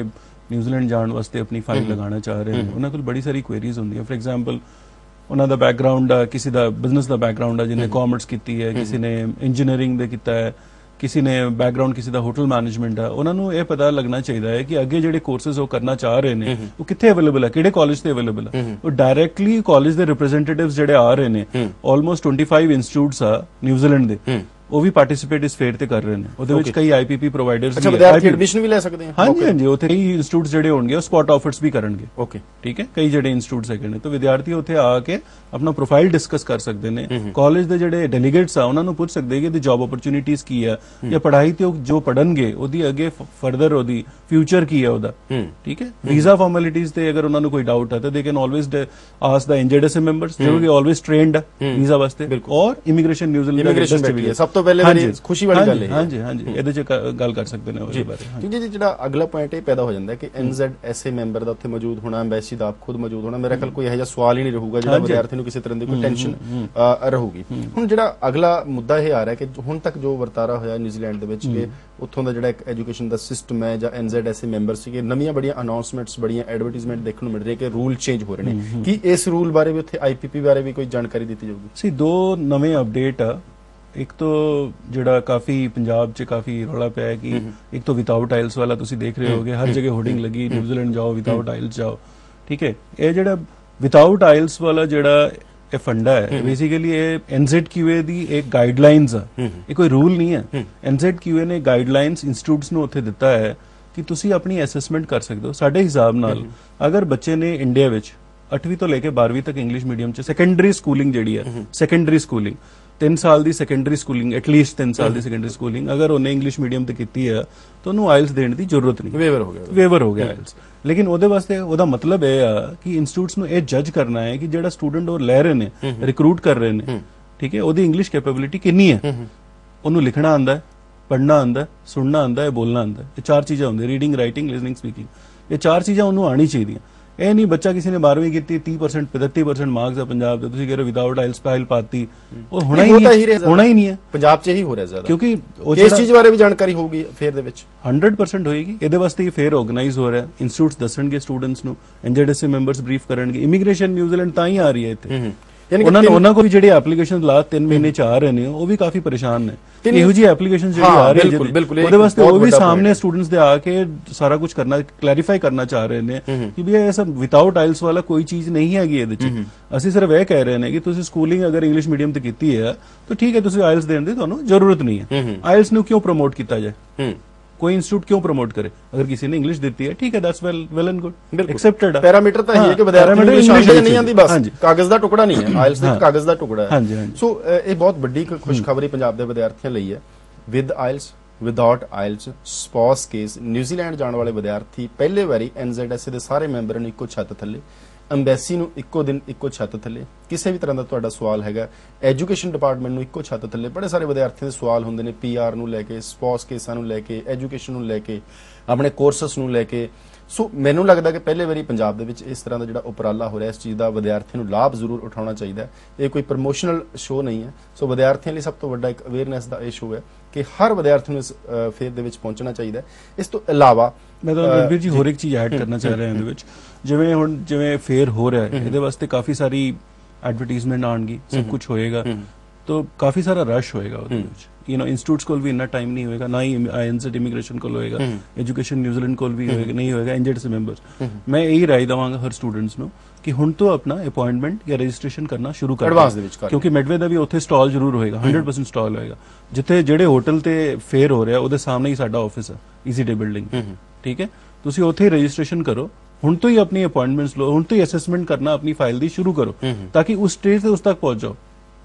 ਨਿਊਜ਼ੀਲੈਂਡ ਜਾਣ ਵਾਸਤੇ ਆਪਣੀ ਫਾਈਲ ਲਗਾਉਣਾ ਚਾਹ ਰਹੇ ਨੇ, ਉਹਨਾਂ ਕੋਲ ਬੜੀ ਸਾਰੀ ਕੁਐਰੀਜ਼ ਹੁੰਦੀਆਂ। ਫੋਰ ਐਗਜ਼ਾਮਪਲ ਉਹਨਾਂ ਦਾ ਬੈਕਗਰਾਉਂਡ ਆ, ਕਿਸੇ ਦਾ ਬਿਜ਼ਨਸ ਦਾ ਬੈਕਗਰਾਉਂਡ ਆ, ਜਿਹਨੇ ਕਾਮਰਸ ਕੀਤੀ ਹੈ, ਕਿਸੇ ਨੇ ਇੰਜੀਨੀਅਰਿੰਗ ਦੇ ਕੀਤਾ ਹੈ, ਕਿਸੇ ਨੇ ਬੈਕਗਰਾਉਂਡ ਕਿਸੇ ਦਾ ਹੋਟਲ ਮੈਨੇਜਮੈਂਟ ਆ। ਉਹਨਾਂ ਨੂੰ ਇਹ ਪਤਾ ਲੱਗਣਾ ਚਾਹੀਦਾ ਹੈ ਕਿ ਅੱਗੇ ਜਿਹੜੇ ਕੋਰਸਿਸ ਉਹ ਕਰਨਾ ਚਾਹ ਰਹੇ ਨੇ ਉਹ ਕਿੱਥੇ ਅਵੇਲੇਬਲ ਹੈ, ਕਿਹੜੇ ਕਾਲਜ ਤੇ ਅਵੇਲੇਬਲ ਹੈ। ਉਹ ਡਾਇਰੈਕਟਲੀ ਕਾਲਜ ਦੇ ਰਿਪਰੈਜ਼ੈਂਟੇਟਿਵਸ ਜਿਹੜੇ ਆ ਰਹੇ ਨੇ, ਆਲਮੋਸਟ ਪੱਚੀ ਇੰਸਟੀਚਿਊਟਸ ਆ ਨਿਊਜ਼ੀਲੈਂਡ ਦੇ, ਉਹ ਵੀ ਪਾਰਟਿਸਿਪੇਟ ਇਸ ਫੇਅਰ ਤੇ ਕਰ ਰਹੇ ਨੇ। ਉਹਦੇ ਵਿੱਚ ਕਈ ਆਈਪੀਪੀ ਪ੍ਰੋਵਾਈਡਰਸ ਵੀ, ਅੱਛਾ ਵਿਦਿਆਰਥੀ ਐਡਮਿਸ਼ਨ ਵੀ ਲੈ ਸਕਦੇ ਹਨ। ਹਾਂਜੀ ਹਾਂਜੀ, ਉੱਥੇ ਕਈ ਇੰਸਟੀਚਿਊਟਸ ਜਿਹੜੇ ਹੋਣਗੇ ਉਹ ਸਪੌਟ ਆਫਰਸ ਵੀ ਕਰਨਗੇ। ਓਕੇ, ਠੀਕ ਹੈ। ਕਈ ਜਿਹੜੇ ਇੰਸਟੀਚਿਊਟਸ ਹੈਗੇ ਨੇ, ਤਾਂ ਵਿਦਿਆਰਥੀ ਉੱਥੇ ਆ ਕੇ ਆਪਣਾ ਪ੍ਰੋਫਾਈਲ ਡਿਸਕਸ ਕਰ ਸਕਦੇ ਨੇ। ਕਾਲਜ ਦੇ ਜਿਹੜੇ ਡੈਲੀਗੇਟਸ ਆ ਉਹਨਾਂ ਨੂੰ ਪੁੱਛ ਸਕਦੇ ਕਿ ਇਹਦੀ ਜੌਬ ਓਪਰਚੁਨਿਟੀਜ਼ ਕੀ ਆ, ਜਾਂ ਪੜ੍ਹਾਈ ਤੇ ਜੋ ਪੜਨਗੇ ਉਹਦੀ ਅੱਗੇ ਫਰਦਰ ਉਹਦੀ ਫਿਊਚਰ ਕੀ ਹੈ ਉਹਦਾ। ਠੀਕ ਹੈ। ਵੀਜ਼ਾ ਫਾਰਮੈਲਿਟੀਜ਼ ਤੇ ਅਗਰ ਉਹਨਾਂ ਨੂੰ ਕੋਈ ਡਾਊਟ ਹੈ ਤਾਂ they can always ask the NZSA members, ਜੋ ਕਿ ਆਲਵੇਜ਼ ਟ੍ਰੇਨਡ ਹੈ ਵੀਜ਼ਾ ਵਾਸਤੇ, ਔਰ ਇਮੀਗ੍ਰੇਸ਼ਨ ਨਿਊਜ਼ੀਲੈਂਡ ਦੇ ਸਭ ਤੋਂ ਪਹਿਲੇ ਖੁਸ਼ੀ ਵਾਲੀ ਗੱਲ ਹੈ। ਹਾਂਜੀ ਹਾਂਜੀ, ਇਹਦੇ ਚ ਗੱਲ ਕਰ ਸਕਦੇ ਨੇ ਉਹਦੇ ਬਾਰੇ। ਕਿਉਂਕਿ ਜਿਹੜਾ ਅਗਲਾ ਪੁਆਇੰਟ ਇਹ ਪੈਦਾ ਹੋ ਜਾਂਦਾ ਕਿ ਐਨਜ਼ੈਡਐਸਏ ਮੈਂਬਰ ਦਾ ਉੱਥੇ ਮੌਜੂਦ ਹੋਣਾ, ਐਮਬੈਸੀ ਦਾ ਆਪ ਖੁਦ ਮੌਜੂਦ ਹੋਣਾ, ਮੇਰਾ ਖਿਆਲ ਕੋਈ ਇਹੋ ਜਿਹਾ ਸਵਾਲ ਹੀ ਨਹੀਂ ਰਹੂਗਾ ਜਿਹੜਾ ਵਿਦਿਆਰਥੀ ਨੂੰ ਕਿਸੇ ਤਰ੍ਹਾਂ ਦੀ ਕੋਈ ਟੈਨਸ਼ਨ ਰਹੂਗੀ। ਹੁਣ ਜਿਹੜਾ ਅਗਲਾ ਮੁੱਦਾ ਇਹ ਆ ਰਿਹਾ ਕਿ ਹੁਣ ਤੱਕ ਜੋ ਵਰਤਾਰਾ ਹੋਇਆ ਨਿਊਜ਼ੀਲੈਂਡ ਦੇ ਵਿੱਚ, ਕਿ ਉੱਥੋਂ ਦਾ ਜਿਹੜਾ ਇੱਕ ਐਜੂਕੇਸ਼ਨ ਦਾ ਸਿਸਟਮ ਹੈ ਜਾਂ ਐਨਜ਼ੈਡਐਸਏ ਮੈਂਬਰ ਸੀਗੇ, ਨਵੀਆਂ ਬੜੀਆਂ ਅਨਾਉਂਸਮੈਂਟਸ, ਬੜੀਆਂ ਐਡਵਰਟਾਈਜ਼ਮੈਂਟ ਦੇਖਣ ਨੂੰ ਮਿਲ ਰਹੀ ਹੈ ਕਿ ਰੂਲ ਚੇਂਜ ਹੋ ਰਹੇ ਨੇ। ਕੀ ਇਸ ਰੂਲ ਬਾਰੇ ਵੀ ਉੱਥੇ ਆਈਪੀਪੀ ਬਾਰੇ ਵੀ ਕੋਈ ਜਾਣਕਾਰੀ ਦਿੱਤੀ ਜਾਊਗੀ? ਸੀ ਦੋ ਨਵੇਂ ਅਪਡੇਟ ਆ। ਇੱਕ तो ਜਿਹੜਾ ਕਾਫੀ ਪੰਜਾਬ 'ਚ ਕਾਫੀ ਰੌਲਾ ਪਿਆ ਹੈ ਕਿ ਇੱਕ तो ਵਿਦਾਊਟ ਆਇਲਸ ਵਾਲਾ ਤੁਸੀਂ ਦੇਖ ਰਹੇ ਹੋਗੇ, ਹਰ ਜਗ੍ਹਾ ਹੋਰਡਿੰਗ ਲੱਗੀ, ਨਿਊਜ਼ੀਲੈਂਡ ਜਾਓ ਵਿਦਾਊਟ ਆਇਲਸ ਜਾਓ। ਠੀਕ ਹੈ। ਇਹ ਜਿਹੜਾ ਵਿਦਾਊਟ ਆਇਲਸ ਵਾਲਾ ਜਿਹੜਾ ਇਹ ਫੰਡਾ ਹੈ, ਬੇਸਿਕਲੀ ਇਹ ਐਨਜ਼ੈਡਕਿਊਏ ਦੀ ਇੱਕ ਗਾਈਡਲਾਈਨਸ ਆ, ਇਹ ਕੋਈ ਰੂਲ ਨਹੀਂ ਹੈ। ਐਨਜ਼ੈਡਕਿਊਏ ਨੇ ਗਾਈਡਲਾਈਨਸ ਇੰਸਟੀਚਿਊਟਸ ਨੂੰ ਉੱਥੇ ਦਿੱਤਾ ਹੈ ਕਿ ਤੁਸੀਂ ਆਪਣੀ ਅਸੈਸਮੈਂਟ ਕਰ ਸਕਦੇ ਹੋ। ਸਾਡੇ ਹਿਸਾਬ ਨਾਲ ਅਗਰ ਬੱਚੇ ਨੇ ਇੰਡੀਆ ਵਿੱਚ ਅੱਠਵੀਂ ਤੋਂ ਲੈ ਕੇ ਬਾਰ੍ਹਵੀਂ ਤੱਕ ਇੰਗਲਿਸ਼ ਮੀਡੀਅਮ 'ਚ ਸੈਕੰਡਰੀ ਸਕੂਲਿੰਗ ਜਿਹੜੀ ਹੈ, ਸੈਕੰਡਰੀ ਸਕੂਲਿੰਗ ਤਿੰਨ ਸਾਲ ਦੀ ਸੈਕੰਡਰੀ ਸਕੂਲਿੰਗ, ਐਟਲੀਸਟ ਤਿੰਨ ਸਾਲ ਦੀ ਸੈਕੰਡਰੀ ਸਕੂਲਿੰਗ ਅਗਰ ਉਹਨੇ ਇੰਗਲਿਸ਼ ਮੀਡੀਅਮ ਤੇ ਕੀਤੀ ਹੈ ਤਾਂ ਉਹਨੂੰ ਆਇਲਸ ਦੇਣ ਦੀ ਜ਼ਰੂਰਤ ਨਹੀਂ, ਵੇਵਰ ਹੋ ਗਿਆ ਵੇਵਰ ਹੋ ਗਿਆ ਆਇਲਸ। ਲੇਕਿਨ ਉਹਦੇ ਵਾਸਤੇ ਉਹਦਾ ਮਤਲਬ ਇਹ ਆ ਕਿ ਇੰਸਟੀਚਿਊਟਸ ਨੂੰ ਇਹ ਜੱਜ ਕਰਨਾ ਹੈ ਕਿ ਜਿਹੜਾ ਸਟੂਡੈਂਟ ਉਹ ਲੈ ਰਹੇ ਨੇ, ਰਿਕਰੂਟ ਕਰ ਰਹੇ ਨੇ, ਠੀਕ ਹੈ, ਉਹਦੀ ਇੰਗਲਿਸ਼ ਕੈਪੇਬਿਲਿਟੀ ਕਿੰਨੀ ਹੈ, ਉਹਨੂੰ ਲਿਖਣਾ ਆਉਂਦਾ ਹੈ, ਪੜ੍ਹਨਾ ਆਉਂਦਾ ਹੈ, ਸੁਣਨਾ ਆਉਂਦਾ ਹੈ, ਬੋਲਣਾ ਆਉਂਦਾ ਹੈ। ਇਹ ਚਾਰ ਚੀਜ਼ਾਂ ਹੁੰਦੀਆਂ, ਰੀਡਿੰਗ, ਰਾਈਟਿੰਗ, ਲਿਸਨਿੰਗ, ਸਪੀਕਿੰਗ। ਇਹ ਚਾਰ ਚੀਜ਼ਾਂ ਉਹਨੂੰ ਆਣੀ ਚਾਹੀਦੀਆਂ। ਇਹ ਨਹੀਂ ਬੱਚਾ ਕਿਸੇ ਨੇ ਬਾਰ੍ਹਵੀਂ ਕੀਤੀ ਤੀਹ ਪਰਸੈਂਟ ਪਚੱਤੀ ਪਰਸੈਂਟ ਮਾਰਕਸ ਆ ਪੰਜਾਬ ਦੇ, ਤੁਸੀਂ ਕਹ ਰਹੇ ਵਿਦਾਊਟ ਆਇਲਸ ਫਾਈਲ ਪਾਤੀ, ਉਹ ਹੋਣਾ ਹੀ ਨਹੀਂ, ਹੋਣਾ ਹੀ ਨਹੀਂ ਹੈ। ਪੰਜਾਬ 'ਚ ਹੀ ਹੋ ਰਿਹਾ ਜ਼ਿਆਦਾ, ਕਿਉਂਕਿ ਇਸ ਚੀਜ਼ ਬਾਰੇ ਵੀ ਜਾਣਕਾਰੀ ਹੋਊਗੀ ਫੇਅਰ ਦੇ ਵਿੱਚ, ਸੌ ਪਰਸੈਂਟ ਹੋਏਗੀ। ਇਹਦੇ ਵਾਸਤੇ ਹੀ ਫੇਅਰ ਆਰਗੇਨਾਈਜ਼ ਹੋ ਰਿਹਾ, ਇੰਸਟੀਚਿਊਟਸ ਦੱਸਣਗੇ ਸਟੂਡੈਂਟਸ ਨੂੰ, ਐਨਜੇਡੀਐਸਏ ਮੈਂਬਰਸ ਬਰੀਫ ਕਰਨਗੇ। ਇਮੀਗ੍ਰੇਸ਼ਨ ਨਿਊਜ਼ੀਲੈਂਡ ਤਾਂ ਹੀ ਆ ਰਹੀ ਹੈ ਇੱਥੇ, ਉਹਨਾਂ ਨੂੰ ਉਹਨਾਂ ਕੋਲ ਜਿਹੜੇ ਐਪਲੀਕੇਸ਼ਨ ਲਾਸਟ ਤਿੰਨ ਮਹੀਨੇ ਚ ਆ ਰਹੇ ਨੇ ਉਹ ਵੀ ਕਾਫੀ ਪਰੇਸ਼ਾਨ ਨੇ। ਇਹੋ ਜਿਹੀ ਐਪਲੀਕੇਸ਼ਨ ਜਿਹੜੀ ਆ ਰਹੀ ਹੈ ਉਹਦੇ ਵਾਸਤੇ ਉਹ ਵੀ ਸਾਹਮਣੇ ਸਟੂਡੈਂਟਸ ਦੇ ਆ ਕੇ ਸਾਰਾ ਕੁਝ ਕਰਨਾ, ਕਲੈਰੀਫਾਈ ਕਰਨਾ ਚਾਹ ਰਹੇ ਨੇ ਕਿ ਵੀ ਇਹ ਸਭ ਵਿਦਾਊਟ ਆਇਲਸ ਵਾਲਾ ਕੋਈ ਚੀਜ਼ ਨਹੀਂ ਹੈਗੀ ਇਹਦੇ ਚ। ਅਸੀਂ ਸਿਰਫ ਇਹ ਕਹਿ ਰਹੇ ਨੇ ਕਿ ਤੁਸੀਂ ਸਕੂਲਿੰਗ ਅਗਰ ਇੰਗਲਿਸ਼ ਮੀਡੀਅਮ ਤੇ ਕੀਤੀ ਹੈ ਤਾਂ ਠੀਕ ਹੈ, ਤੁਸੀਂ ਆਇਲਸ ਦੇਣ ਦੀ ਤੁਹਾਨੂੰ ਜ਼ਰੂਰਤ ਨਹੀਂ ਹੈ। ਆਇਲਸ ਨੂੰ ਕਿਉਂ ਪ੍ਰਮੋਟ ਕੀਤਾ ਜਾਏ, कोई इंस्टीट्यूट क्यों प्रमोट करे? अगर किसी ने इंग्लिश देती है ठीक है, that's well well and good, accepted है। पैरामीटर तो है कि विद्यार्थी ਨੂੰ ਇੰਗਲਿਸ਼ ਨਹੀਂ ਆਉਂਦੀ, ਬਸ ਕਾਗਜ਼ ਦਾ ਟੁਕੜਾ ਨਹੀਂ ਹੈ, ਆਇਲਸ ਦੇ ਕਾਗਜ਼ ਦਾ ਟੁਕੜਾ ਹੈ। ਸੋ ਇਹ ਬਹੁਤ ਵੱਡੀ ਖੁਸ਼ਖਬਰੀ ਪੰਜਾਬ ਦੇ ਵਿਦਿਆਰਥੀਆਂ ਲਈ ਹੈ। With IELTS, without IELTS, spouse case, New Zealand ਜਾਣ ਵਾਲੇ ਵਿਦਿਆਰਥੀ ਪਹਿਲੇ ਵਾਰੀ ਐਨਜ਼ੈਡਐਸਏ ਦੇ ਸਾਰੇ ਮੈਂਬਰਾਂ ਨੂੰ ਇੱਕੋ ਛੱਤ ਥੱਲੇ, ਅੰਬੈਸੀ ਨੂੰ ਇੱਕੋ ਦਿਨ ਇੱਕੋ ਛੱਤ ਥੱਲੇ, ਕਿਸੇ ਵੀ ਤਰ੍ਹਾਂ ਦਾ ਤੁਹਾਡਾ ਸਵਾਲ ਹੈਗਾ, ਐਜੂਕੇਸ਼ਨ ਡਿਪਾਰਟਮੈਂਟ ਨੂੰ ਇੱਕੋ ਛੱਤ ਥੱਲੇ। ਬੜੇ ਸਾਰੇ ਵਿਦਿਆਰਥੀਆਂ ਦੇ ਸਵਾਲ ਹੁੰਦੇ ਨੇ ਪੀਆਰ ਨੂੰ ਲੈ ਕੇ, ਸਪਾਊਸ ਕੇਸਾਂ ਨੂੰ ਲੈ ਕੇ, ਐਜੂਕੇਸ਼ਨ ਨੂੰ ਲੈ ਕੇ, ਆਪਣੇ ਕੋਰਸਸ ਨੂੰ ਲੈ ਕੇ। ਸੋ ਮੈਨੂੰ ਲੱਗਦਾ ਕਿ ਪਹਿਲੇ ਵਾਰੀ ਪੰਜਾਬ ਦੇ ਵਿੱਚ ਇਸ ਤਰ੍ਹਾਂ ਦਾ ਜਿਹੜਾ ਉਪਰਾਲਾ ਹੋ ਰਿਹਾ, ਇਸ ਚੀਜ਼ ਦਾ ਵਿਦਿਆਰਥੀਆਂ ਨੂੰ ਲਾਭ ਜ਼ਰੂਰ ਉਠਾਉਣਾ ਚਾਹੀਦਾ ਹੈ। ਇਹ ਕੋਈ ਪ੍ਰਮੋਸ਼ਨਲ ਸ਼ੋਅ ਨਹੀਂ ਹੈ। ਸੋ ਵਿਦਿਆਰਥੀਆਂ ਲਈ ਸਭ ਤੋਂ ਵੱਡਾ ਇੱਕ ਅਵੇਅਰਨੈਸ ਦਾ ਇਹ ਸ਼ੋਅ ਹੈ ਕਿ ਹਰ ਵਿਦਿਆਰਥੀ ਨੂੰ ਇਸ ਫੇਅਰ ਦੇ ਵਿੱਚ ਪਹੁੰਚਣਾ ਚਾਹੀਦਾ ਹੈ। ਇਸ ਤੋਂ ਇਲਾਵਾ ਮੈਂ ਤਾਂ ਰਣਵੀਰ ਜੀ ਹੋਰ ਇੱਕ ਚੀਜ਼ ਐਡ ਕਰਨਾ ਚਾਹ ਰਿਹਾ ਇਹਦੇ ਵਿੱਚ, ਜਿਵੇਂ ਹੁਣ ਜਿਵੇਂ ਫੇਅਰ ਹੋ ਰਿਹਾ ਹੈ ਇਹਦੇ ਵਾਸਤੇ ਕਾਫੀ ਸਾਰੀ ਐਡਵਰਟਾਈਜ਼ਮੈਂਟ ਆਉਣਗੀ, ਸਭ ਕੁਝ ਹੋਏਗਾ, तो काफी सारा रश होएगा ਉਹਦੇ ਵਿੱਚ। ਯੂ نو ਇੰਸਟੀਚਿਊਟਸ ਕੋਲ ਵੀ ਇੰਨਾ ਟਾਈਮ ਨਹੀਂ ਹੋਏਗਾ, ਨਾ ਹੀ ਆਈਐਨਜ਼ੈਡ ਇਮੀਗ੍ਰੇਸ਼ਨ ਕੋਲ ਹੋਏਗਾ, ਐਜੂਕੇਸ਼ਨ ਨਿਊਜ਼ੀਲੈਂਡ ਕੋਲ ਵੀ ਹੋਏਗਾ ਨਹੀਂ ਹੋਏਗਾ, ਐਨਜੇਡੀਐਸਏ ਮੈਂਬਰਸ। ਮੈਂ ਇਹੀ ਰਾਏ ਦਵਾਂਗਾ ਹਰ ਸਟੂਡੈਂਟਸ ਨੂੰ ਕਿ ਹੁਣ ਤੋਂ ਆਪਣਾ ਅਪਾਇੰਟਮੈਂਟ ਜਾਂ ਰਜਿਸਟ੍ਰੇਸ਼ਨ ਕਰਨਾ ਸ਼ੁਰੂ ਕਰ ਐਡਵਾਂਸ ਦੇ ਵਿੱਚ, ਕਿਉਂਕਿ ਮੈਡਵੇ ਦਾ ਵੀ ਉੱਥੇ ਸਟਾਲ ਜ਼ਰੂਰ ਹੋਏਗਾ, ਹੰਡਰਡ ਪਰਸੈਂਟ ਸਟਾਲ ਹੋਏਗਾ। ਜਿੱਥੇ ਜਿਹੜੇ ਹੋਟਲ ਤੇ ਫੇਅਰ ਹੋ ਰਿਹਾ ਉਹਦੇ ਸਾਹਮਣੇ ਹੀ ਸਾਡਾ ਆਫਿਸ ਹੈ, ਈਜ਼ੀ ਡੇ ਬਿਲਡਿੰਗ, ਠੀਕ ਹੈ। ਤੁਸੀਂ ਉੱਥੇ ਹੀ ਰਜਿਸਟ੍ਰੇਸ਼ਨ ਕਰੋ, ਹੁਣ ਤੋਂ ਹੀ ਆਪਣੀ ਅਪਾਇੰਟਮੈਂਟਸ ਲਓ, ਹੁਣ ਤੋਂ ਹੀ ਅਸੈਸਮੈਂਟ ਕਰਨਾ ਆਪਣੀ ਫਾਈਲ ਦੀ ਸ਼ੁਰੂ ਕਰੋ, ਤਾਂ ਕਿ ਉਸ ਸਟੇਜ ਤੇ ਉਸ ਤੱਕ ਪਹੁੰਚ ਜਾਓ।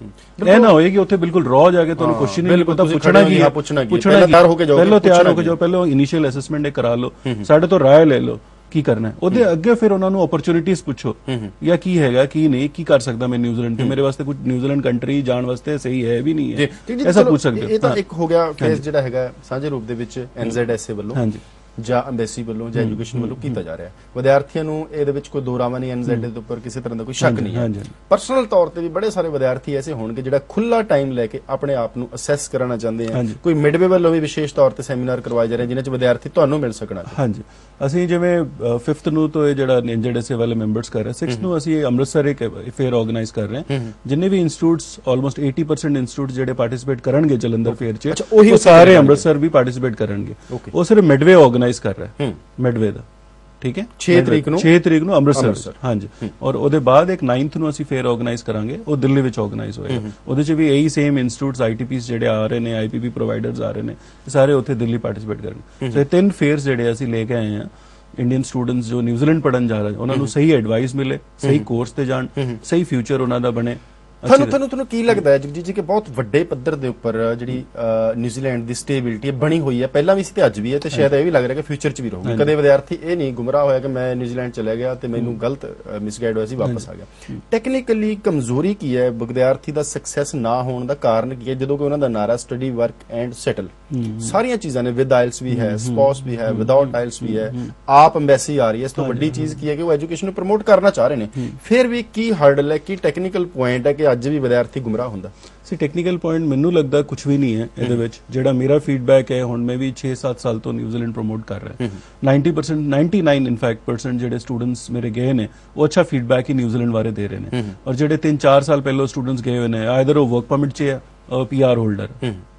ਇਹ ਨਾ ਹੋਏ ਕਿ ਉੱਥੇ ਬਿਲਕੁਲ ਰੌ ਜਾ ਕੇ ਤੁਹਾਨੂੰ ਕੁਐਸਚਨ ਨਹੀਂ ਪਤਾ ਪੁੱਛਣਾ ਕੀ ਹੈ, ਪੁੱਛਣਾ ਕੀ, ਪਹਿਲਾਂ ਤਿਆਰ ਹੋ ਕੇ ਜਾਓ, ਪਹਿਲਾਂ ਤਿਆਰ ਹੋ ਕੇ ਜਾਓ, ਪਹਿਲਾਂ ਇਨੀਸ਼ੀਅਲ ਅਸੈਸਮੈਂਟ ਕਰਾ ਲਓ, ਸਾਡੇ ਤੋਂ ਰਾਏ ਲੈ ਲਓ ਕੀ ਕਰਨਾ ਹੈ। ਉਹਦੇ ਅੱਗੇ ਫਿਰ ਉਹਨਾਂ ਨੂੰ ਓਪਰਚੁਨਿਟੀਜ਼ ਪੁੱਛੋ, ਜਾਂ ਕੀ ਹੈਗਾ ਕੀ ਨਹੀਂ, ਕੀ ਕਰ ਸਕਦਾ ਮੈਂ ਨਿਊਜ਼ੀਲੈਂਡ ਤੇ, ਮੇਰੇ ਵਾਸਤੇ ਕੁਝ ਨਿਊਜ਼ੀਲੈਂਡ ਕੰਟਰੀ ਜਾਣ ਵਾਸਤੇ ਸਹੀ ਹੈ ਵੀ ਨਹੀਂ ਹੈ, ਐਸਾ ਪੁੱਛ ਸਕਦੇ ਹੋ। ਇਹ ਤਾਂ ਇੱਕ ਹੋ ਗਿਆ ਫੇਸ ਜਿਹੜਾ ਹੈਗਾ ਸਾਂਝੇ ਰੂਪ ਦੇ ਵਿੱਚ ਐਨਜ਼ੈਡਐਸਏ ਵੱਲੋਂ। ਹਾਂਜੀ, ਜਾਂ ਅੰਬੈਸੀ ਵੱਲੋਂ ਜਾਂ ਐਜੂਕੇਸ਼ਨ ਵੱਲੋਂ ਕੀਤਾ ਜਾ ਰਿਹਾ ਹੈ। ਵਿਦਿਆਰਥੀਆਂ ਨੂੰ ਇਹਦੇ ਵਿੱਚ ਕੋਈ ਦੋ ਰਾਵਾਂ ਨਹੀਂ, ਐਨਜ਼ੈਡ ਦੇ ਉੱਪਰ ਕਿਸੇ ਤਰ੍ਹਾਂ ਦਾ ਕੋਈ ਸ਼ੱਕ ਨਹੀਂ ਹੈ। ਪਰਸਨਲ ਤੌਰ ਤੇ ਵੀ ਬੜੇ ਸਾਰੇ ਵਿਦਿਆਰਥੀ ਐਸੇ ਹੋਣਗੇ ਜਿਹੜਾ ਖੁੱਲਾ ਟਾਈਮ ਲੈ ਕੇ ਆਪਣੇ ਆਪ ਨੂੰ ਅਸੈਸ ਕਰਨਾ ਚਾਹੁੰਦੇ ਆ। ਕੋਈ ਮਿਡਵੇ ਵੱਲੋਂ ਵੀ ਵਿਸ਼ੇਸ਼ ਤੌਰ ਤੇ ਸੈਮੀਨਾਰ ਕਰਵਾਏ ਜਾ ਰਹੇ ਜਿਨ੍ਹਾਂ ਚ ਵਿਦਿਆਰਥੀ ਤੁਹਾਨੂੰ ਮਿਲ ਸਕਣਾ। ਹਾਂਜੀ, ਅਸੀਂ ਜਿਵੇਂ ਫਿਫਥ ਨੂੰ ਤੋਂ ਇਹ ਜਿਹੜਾ ਐਨਜ਼ੈਡ ਐਸ ਵਾਲੇ ਮੈਂਬਰਸ ਕਰ ਰਹੇ, ਸਿਕਸਥ ਨੂੰ ਅਸੀਂ ਅੰਮ੍ਰਿਤਸਰ ਇੱਕ ਫੇਅਰ ਆਰਗੇਨਾਈਜ਼ ਕਰ ਰਹੇ ਹਾਂ। ਜਿੰਨੇ ਵੀ institutes almost eighty percent institutes ਜਿਹੜੇ ਪਾਰਟਿਸਿਪੇਟ ਕਰਨਗੇ ਜਲੰਧਰ ਫੇਅਰ ਚ, ਉਹ ਸਾਰੇ ਅੰਮ੍ਰਿਤਸਰ ਵੀ ਪਾਰਟਿਸਿਪੇਟ ਕਰਨਗੇ। ਉਹ ਸਿਰਫ ਮਿਡਵੇ ਆਰਗੇਨਾਈਜ਼ ਕਰ ਰਿਹਾ ਹੈ, ਮਿਡਵੇ ਦਾ, ਠੀਕ ਹੈ, ਛੇ ਤਰੀਕ ਨੂੰ ਛੇ ਤਰੀਕ ਨੂੰ ਅੰਮ੍ਰਿਤਸਰ। ਹਾਂਜੀ, ਔਰ ਉਹਦੇ ਬਾਅਦ ਇੱਕ ninth ਨੂੰ ਅਸੀਂ ਫੇਅਰ ਆਰਗੇਨਾਈਜ਼ ਕਰਾਂਗੇ, ਉਹ ਦਿੱਲੀ ਵਿੱਚ ਆਰਗੇਨਾਈਜ਼ ਹੋਏਗਾ। ਉਹਦੇ ਚ ਵੀ ਇਹੀ ਸੇਮ ਇੰਸਟੀਟਿਊਟਸ ਆਈਟੀਪੀਸ ਜਿਹੜੇ ਆ ਰਹੇ ਨੇ, ਆਈਪੀਪੀ ਪ੍ਰੋਵਾਈਡਰਸ ਆ ਰਹੇ ਨੇ, ਸਾਰੇ ਉੱਥੇ ਦਿੱਲੀ ਪਾਰਟਿਸਿਪੇਟ ਕਰਨਗੇ। ਸੋ ਇਹ ਤਿੰਨ ਫੇਅਰਸ ਜਿਹੜੇ ਅਸੀਂ ਲੈ ਕੇ ਆਏ ਹਾਂ। ਇੰਡੀਅਨ ਸਟੂਡੈਂਟਸ ਜੋ ਨਿਊਜ਼ੀਲੈਂਡ ਪੜ੍ਹਨ ਜਾ ਰਹੇ ਉਹਨਾਂ ਨੂੰ ਸਹੀ ਐਡਵਾਈਸ ਮਿਲੇ, ਸਹੀ ਕੋਰਸ ਤੇ ਜਾਣ, ਸਹੀ ਫਿਊਚਰ ਉਹਨਾਂ ਦਾ ਬਣੇ। ਤੁਹਾਨੂੰ ਤੁਹਾਨੂੰ ਤੁਹਾਨੂੰ ਕੀ ਲੱਗਦਾ ਹੈ ਜਗਜੀਤ ਜੀ ਕਿ ਬਹੁਤ ਵੱਡੇ ਪੱਧਰ ਦੇ ਉੱਪਰ ਜਿਹੜੀ ਨਿਊਜ਼ੀਲੈਂਡ ਦੀ ਸਟੇਬਿਲਿਟੀ ਬਣੀ ਹੋਈ ਹੈ, ਪਹਿਲਾਂ ਵੀ ਸੀ ਤੇ ਅੱਜ ਵੀ ਹੈ, ਤੇ ਸ਼ਾਇਦ ਇਹ ਵੀ ਲੱਗ ਰਿਹਾ ਕਿ ਫਿਊਚਰ 'ਚ ਵੀ ਰਹੂਗੀ। ਕਦੇ ਵਿਦਿਆਰਥੀ ਇਹ ਨਹੀਂ ਗੁੰਮਰਾਹ ਹੋਇਆ ਕਿ ਮੈਂ ਨਿਊਜ਼ੀਲੈਂਡ ਚਲਾ ਗਿਆ ਤੇ ਮੈਨੂੰ ਗਲਤ ਮਿਸਗਾਈਡ ਹੋਇਆ ਸੀ, ਵਾਪਸ ਆ ਗਿਆ। ਟੈਕਨੀਕਲੀ ਕਮਜ਼ੋਰੀ ਕੀ ਹੈ ਵਿਦਿਆਰਥੀ ਦਾ ਸਕਸੈਸ ਨਾ ਹੋਣ ਦਾ ਕਾਰਨ ਕੀ ਹੈ? ਜਦੋਂ ਕਿ ਉਹਨਾਂ ਦਾ ਨਾਰਾ ਸਟੱਡੀ ਵਰਕ ਐਂਡ ਸੈਟਲ, ਸਾਰੀਆਂ ਚੀਜ਼ਾਂ ਨੇ, ਵਿਦ ਆਇਲਸ ਵੀ ਹੈ, ਸਪਾਊਸ ਵੀ ਹੈ, ਵਿਦਆਊਟ ਆਇਲਸ ਵੀ ਹੈ, ਆਪ ਐਮਬੈਸੀ ਆ ਰਹੀ ਹੈ। ਇਸ ਤੋਂ ਵੱਡੀ ਚੀਜ਼ ਕੀ ਹੈ ਕਿ ਉਹ ਐਜੂਕੇਸ਼ਨ ਨੂੰ ਪ੍ਰਮੋਟ ਕਰਨਾ ਚਾਹ ਰਹੇ ਨੇ। ਫਿਰ ਵੀ ਕੀ ਹਰਡਲ ਹੈ, ਕੀ ਟੈਕਨੀਕਲ ਪੁਆਇੰਟ ਹੈ ਕਿ ਅੱਜ ਵੀ ਵਿਦਿਆਰਥੀ ਗੁੰਮਰਾਹ ਹੁੰਦਾ? ਸੀ ਟੈਕਨੀਕਲ ਪੁਆਇੰਟ ਮੈਨੂੰ ਲੱਗਦਾ ਕੁਝ ਵੀ ਨਹੀਂ ਹੈ ਇਹਦੇ ਵਿੱਚ। ਜਿਹੜਾ ਮੇਰਾ ਫੀਡਬੈਕ ਹੈ, ਹੁਣ ਮੈਂ ਵੀ ਛੇ ਸੱਤ ਸਾਲ ਤੋਂ ਨਿਊਜ਼ੀਲੈਂਡ ਪ੍ਰਮੋਟ ਕਰ ਰਿਹਾ। ninety percent ninety-nine in fact percent ਜਿਹੜੇ ਸਟੂਡੈਂਟਸ ਮੇਰੇ ਗਏ ਨੇ ਉਹ ਅੱਛਾ ਫੀਡਬੈਕ ਹੀ ਨਿਊਜ਼ੀਲੈਂਡ ਬਾਰੇ ਦੇ ਰਹੇ ਨੇ। ਔਰ ਜਿਹੜੇ ਤਿੰਨ ਚਾਰ ਸਾਲ ਪਹਿਲਾਂ ਸਟੂਡੈਂਟਸ ਗਏ ਹੋਏ ਨੇ, ਆਈਦਰ ਉਹ ਵਰਕ ਪਰਮਿਟ 'ਚ ਹੈ, ਪੀਆਰ ਹੋਲਡਰ,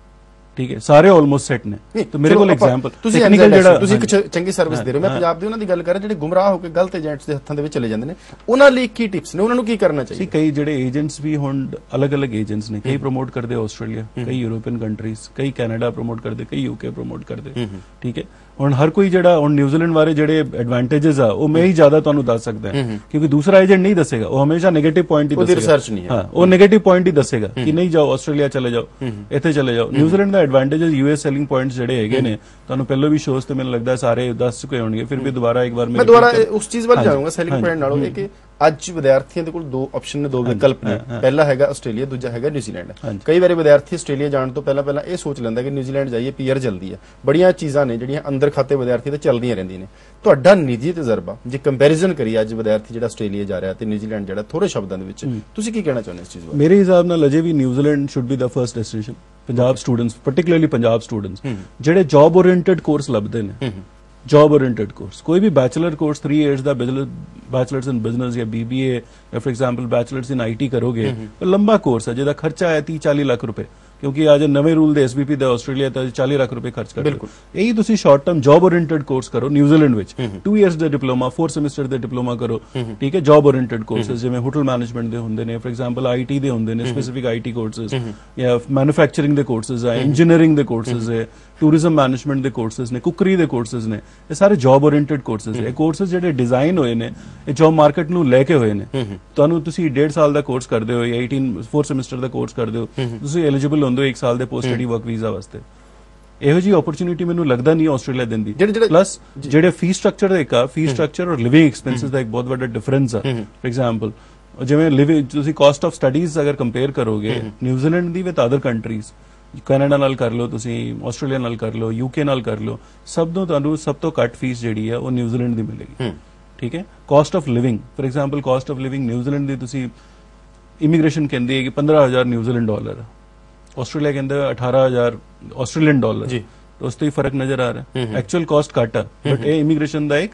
ਠੀਕ ਹੈ, ਸਾਰੇ ਆਲਮੋਸਟ ਸੈਟ ਨੇ। ਤੇ ਮੇਰੇ ਕੋਲ ਐਗਜ਼ਾਮਪਲ, ਤੁਸੀਂ ਜਿਹੜਾ ਤੁਸੀਂ ਇੱਕ ਚੰਗੀ ਸਰਵਿਸ ਦੇ ਰਹੇ ਹੋ, ਮੈਂ ਪੰਜਾਬ ਦੇ ਉਹਨਾਂ ਦੀ ਗੱਲ ਕਰ ਰਿਹਾ ਜਿਹੜੇ ਗੁੰਮਰਾਹ ਹੋ ਕੇ ਗਲਤ ਏਜੰਟਸ ਦੇ ਹੱਥਾਂ ਦੇ ਵਿੱਚ ਚਲੇ ਜਾਂਦੇ ਨੇ, ਉਹਨਾਂ ਲਈ ਕੀ ਟਿਪਸ ਨੇ, ਉਹਨਾਂ ਨੂੰ ਕੀ ਕਰਨਾ ਚਾਹੀਦਾ? ਕਈ ਜਿਹੜੇ ਏਜੰਟਸ ਵੀ ਹੁਣ ਅਲੱਗ-ਅਲੱਗ ਏਜੰਟਸ ਨੇ, ਕਈ ਪ੍ਰਮੋਟ ਕਰਦੇ ਆਸਟ੍ਰੇਲੀਆ, ਕਈ ਯੂਰੋਪੀਅਨ ਕੰਟਰੀਜ਼, ਕਈ ਕੈਨੇਡਾ ਪ੍ਰਮੋਟ ਕਰਦੇ, ਕਈ ਯੂਕੇ ਪ੍ਰਮੋਟ ਕਰਦੇ, ਠੀਕ ਹੈ। ਹੁਣ ਹਰ ਕੋਈ ਜਿਹੜਾ ਹੁਣ ਨਿਊਜ਼ੀਲੈਂਡ ਬਾਰੇ ਜਿਹੜੇ ਐਡਵਾਂਟੇजेस ਆ ਉਹ ਮੈਂ ਹੀ ਜ਼ਿਆਦਾ ਤੁਹਾਨੂੰ ਦੱਸ ਸਕਦਾ ਕਿਉਂਕਿ ਦੂਸਰਾ ਏਜੰਟ ਨਹੀਂ ਦੱਸੇਗਾ, ਉਹ ਹਮੇਸ਼ਾ ਨੈਗੇਟਿਵ ਪੁਆਇੰਟ ਹੀ ਦੱਸੇਗਾ। ਰਿਸਰਚ ਨਹੀਂ ਹੈ, ਹਾਂ, ਉਹ ਨੈਗੇਟਿਵ ਪੁਆਇੰਟ ਹੀ ਦੱਸੇਗਾ ਕਿ ਨਹੀਂ ਜਾਓ ਆਸਟ੍ਰੇਲੀਆ ਚਲੇ ਜਾਓ, ਇੱਥੇ ਚਲੇ ਜਾਓ। ਨਿਊਜ਼ੀਲੈਂਡ ਦਾ ਐਡਵਾਂਟੇजेस ਯੂਐਸ ਸੈਲਿੰਗ ਪੁਆਇੰਟਸ ਜਿਹੜੇ ਹੈਗੇ ਨੇ, ਤੁਹਾਨੂੰ ਪਹਿਲਾਂ ਵੀ ਸ਼ੋਜ਼ ਤੇ ਮੈਨੂੰ ਲੱਗਦਾ ਸਾਰੇ ਦੱਸ ਚੁੱਕੇ ਹੋਣਗੇ, ਫਿਰ ਵੀ ਦੁਬਾਰਾ ਇੱਕ ਵਾਰ ਮੈਂ ਦੁਬਾਰਾ ਉਸ ਚੀਜ਼ ਵੱਲ ਜਾਊਂਗਾ। ਸੈਲਿੰਗ ਪੁਆਇੰਟ ਨਾਲੋਂ ਇਹ ਕਿ ਅੱਜ ਵਿਦਿਆਰਥੀਆਂ ਦੇ ਕੋਲ ਦੋ ਆਪਸ਼ਨ ਨੇ, ਦੋ ਵਿਕਲਪ ਨੇ। ਪਹਿਲਾ ਹੈਗਾ ਆਸਟ੍ਰੇਲੀਆ, ਦੂਜਾ ਹੈਗਾ ਨਿਊਜ਼ੀਲੈਂਡ। ਕਈ ਵਾਰੀ ਵਿਦਿਆਰਥੀ ਆਸਟ੍ਰੇਲੀਆ ਜਾਣ ਤੋਂ ਪਹਿਲਾਂ ਪਹਿਲਾਂ ਇਹ ਸੋਚ ਲੈਂਦਾ ਕਿ ਨਿਊਜ਼ੀਲੈਂਡ ਜਾਈਏ, ਪੀਆਰ ਜਲਦੀ ਹੈ। ਬੜੀਆਂ ਚੀਜ਼ਾਂ ਨੇ ਜਿਹੜੀਆਂ ਅੰਦਰ ਖਾਤੇ ਵਿਦਿਆਰਥੀ ਤੇ ਚੱਲਦੀਆਂ ਰਹਿੰਦੀਆਂ ਨੇ। ਤੁਹਾਡਾ ਨਿੱਜੀ ਤਜਰਬਾ ਜੇ ਕੰਪੈਰੀਜ਼ਨ ਕਰੀਏ, ਅੱਜ ਵਿਦਿਆਰਥੀ ਜਿਹੜਾ ਆਸਟ੍ਰੇਲੀਆ ਜਾ ਰਿਹਾ ਤੇ ਨਿਊਜ਼ੀਲੈਂਡ ਜਿਹੜਾ, ਥੋੜੇ ਸ਼ਬਦਾਂ ਦੇ ਵਿੱਚ ਤੁਸੀਂ ਕੀ ਕਹਿਣਾ ਚਾਹੁੰਦੇ ਇਸ ਚੀਜ਼ ਬਾਰੇ? ਮੇਰੇ ਹਿਸਾਬ ਨਾਲ ਅਜੇ ਵੀ New Zealand should be the first destination. Punjab students, particularly Punjab students ਜਿਹੜੇ ਜੌਬ ਓਰੀਐਂਟਡ ਕੋਰਸ ਲੱਭਦੇ ਨੇ, ਜੌਬ ਓਰੀਐਂਟਡ ਕੋਰਸ, ਕੋਈ ਵੀ ਬੈਚਲਰ ਕੋਰਸ three ਇਅਰਸ ਦਾ ਬੈਚਲਰਸ ਇਨ ਬਿਜ਼ਨਸ ਜਾਂ ਬੀਬੀਏ ਜਾਂ for example bachelors in IT ਕਰੋਗੇ, ਉਹ ਲੰਬਾ ਕੋਰਸ ਹੈ ਜਿਹਦਾ ਖਰਚਾ ਹੈ तीस चालीस ਲੱਖ ਰੁਪਏ, ਕਿਉਂਕਿ ਅੱਜ ਨਵੇਂ ਰੂਲ ਦੇ ਐਸਬੀਪੀ ਦਾ ਆਸਟ੍ਰੇਲੀਆ ਤਾਂ ਚਾਲੀ ਲੱਖ ਰੁਪਏ ਖਰਚ ਕਰਦੇ। ਇਹੀ ਤੁਸੀਂ short term job oriented course ਕਰੋ ਨਿਊਜ਼ੀਲੈਂਡ ਵਿੱਚ, two ਇਅਰਸ ਦਾ ਡਿਪਲੋਮਾ, four ਸੈਮੈਸਟਰ ਦਾ ਡਿਪਲੋਮਾ ਕਰੋ, ਠੀਕ ਹੈ। ਜੌਬ ਓਰੀਐਂਟਡ ਕੋਰਸਸ ਜਿਵੇਂ ਹੋਟਲ ਮੈਨੇਜਮੈਂਟ ਦੇ ਹੁੰਦੇ ਨੇ, ਫॉर ਐਗਜ਼ਾਮਪਲ ਆਈਟੀ ਦੇ ਹੁੰਦੇ ਨੇ, ਸਪੈਸਿਫਿਕ ਆਈਟੀ ਕੋਰਸਸ, ਜਾਂ ਮੈਨੂਫੈਕਚਰਿੰਗ ਦੇ ਕੋਰਸਸ ਹੈ, ਇੰਜੀਨੀਅਰਿੰਗ ਦੇ ਕੋਰਸਸ ਹੈ, ਟੂਰਿਜ਼ਮ ਮੈਨੇਜਮੈਂਟ ਦੇ ਕੋਰਸਸ ਨੇ, ਕੁਕਰੀ ਦੇ ਕੋਰਸਸ ਨੇ, ਇਹ ਸਾਰੇ ਜੌਬ ਓਰੀਐਂਟਡ ਕੋਰਸਸ ਹੈ। ਇਹ ਕੋਰਸਸ ਜਿਹੜੇ ਡਿਜ਼ਾਈਨ ਹੋਏ ਨੇ, ਇਹ ਜੌਬ ਮਾਰਕੀਟ ਨੂੰ ਲੈ ਕੇ ਹੋਏ ਨੇ। ਤੁਹਾਨੂੰ ਤੁਸੀਂ ਡੇਢ ਸਾਲ ਦਾ ਕੋਰਸ ਕਰਦੇ ਹੋ ਜਾਂ eighteen four ਸੈਮੈਸਟਰ ਦਾ ਕੋਰਸ ਕਰਦੇ ਹੋ, ਤੁਸੀਂ ਐਲੀਜੀਬਲ ਹੁੰਦੇ ਹੋ ਇੱਕ ਸਾਲ ਦੇ ਪੋਸਟ ਸਟੱਡੀ ਵਰਕ ਵੀਜ਼ਾ ਵਾਸਤੇ। ਇਹੋ ਜਿਹੀ ਓਪਰਚੁਨਿਟੀ ਮੈਨੂੰ ਲੱਗਦਾ ਨਹੀਂ ਆਸਟ੍ਰੇਲੀਆ ਦਿੰਦੀ। ਪਲੱਸ ਜਿਹੜੇ ਫੀਸ ਸਟਰਕਚਰ ਦਾ ਇੱਕ ਆ, ਫੀਸ ਸਟਰਕਚਰ ਔਰ ਲਿਵਿੰਗ ਐਕਸਪੈਂਸਸ ਦਾ ਇੱਕ ਬਹੁਤ ਵੱਡਾ ਡਿਫਰੈਂਸ ਆ। ਫॉर ਐਗਜ਼ਾਮਪਲ ਜਿਵੇਂ ਲਿਵਿੰਗ ਤੁਸੀਂ ਕਾਸਟ ਆਫ ਸਟੱਡੀਜ਼ ਅਗਰ ਕੰਪੇਅਰ ਕਰੋਗੇ ਨਿਊਜ਼ੀਲੈਂਡ ਦੀ ਵਿਦ ਅਦਰ ਕੰਟਰੀਜ਼, ਕੈਨੇਡਾ ਨਾਲ ਕਰ ਲਓ, ਤੁਸੀਂ ਆਸਟ੍ਰੇਲੀਆ ਨਾਲ ਕਰ ਲਓ, ਯੂਕੇ ਨਾਲ ਕਰ ਲਓ, ਸਭ ਤੋਂ ਤੁਹਾਨੂੰ ਸਭ ਤੋਂ ਘੱਟ ਫੀਸ ਜਿਹੜੀ ਆ ਉਹ ਨਿਊਜ਼ੀਲੈਂਡ ਦੀ ਮਿਲੇਗੀ, ਠੀਕ ਹੈ। Cost of living, for example cost of living New Zealand ਦੀ ਤੁਸੀਂ ਇਮੀਗ੍ਰੇਸ਼ਨ ਕਹਿੰਦੀ ਹੈ ਕਿ ਪੰਦਰਾਂ ਹਜ਼ਾਰ ਨਿਊਜ਼ੀਲੈਂਡ ਡਾਲਰ, ਆਸਟ੍ਰੇਲੀਆ ਕਹਿੰਦਾ ਅਠਾਰਾਂ ਹਜ਼ਾਰ ਆਸਟ੍ਰੇਲੀਅਨ ਡਾਲਰ ਜੀ। ਉਸ ਤੋਂ ਹੀ ਫਰਕ ਨਜ਼ਰ ਆ ਰਿਹਾ। ਐਕਚੁਅਲ ਕਾਸਟ ਘੱਟ ਆ, ਬਟ ਇਹ ਇਮੀਗ੍ਰੇਸ਼ਨ ਦਾ ਇੱਕ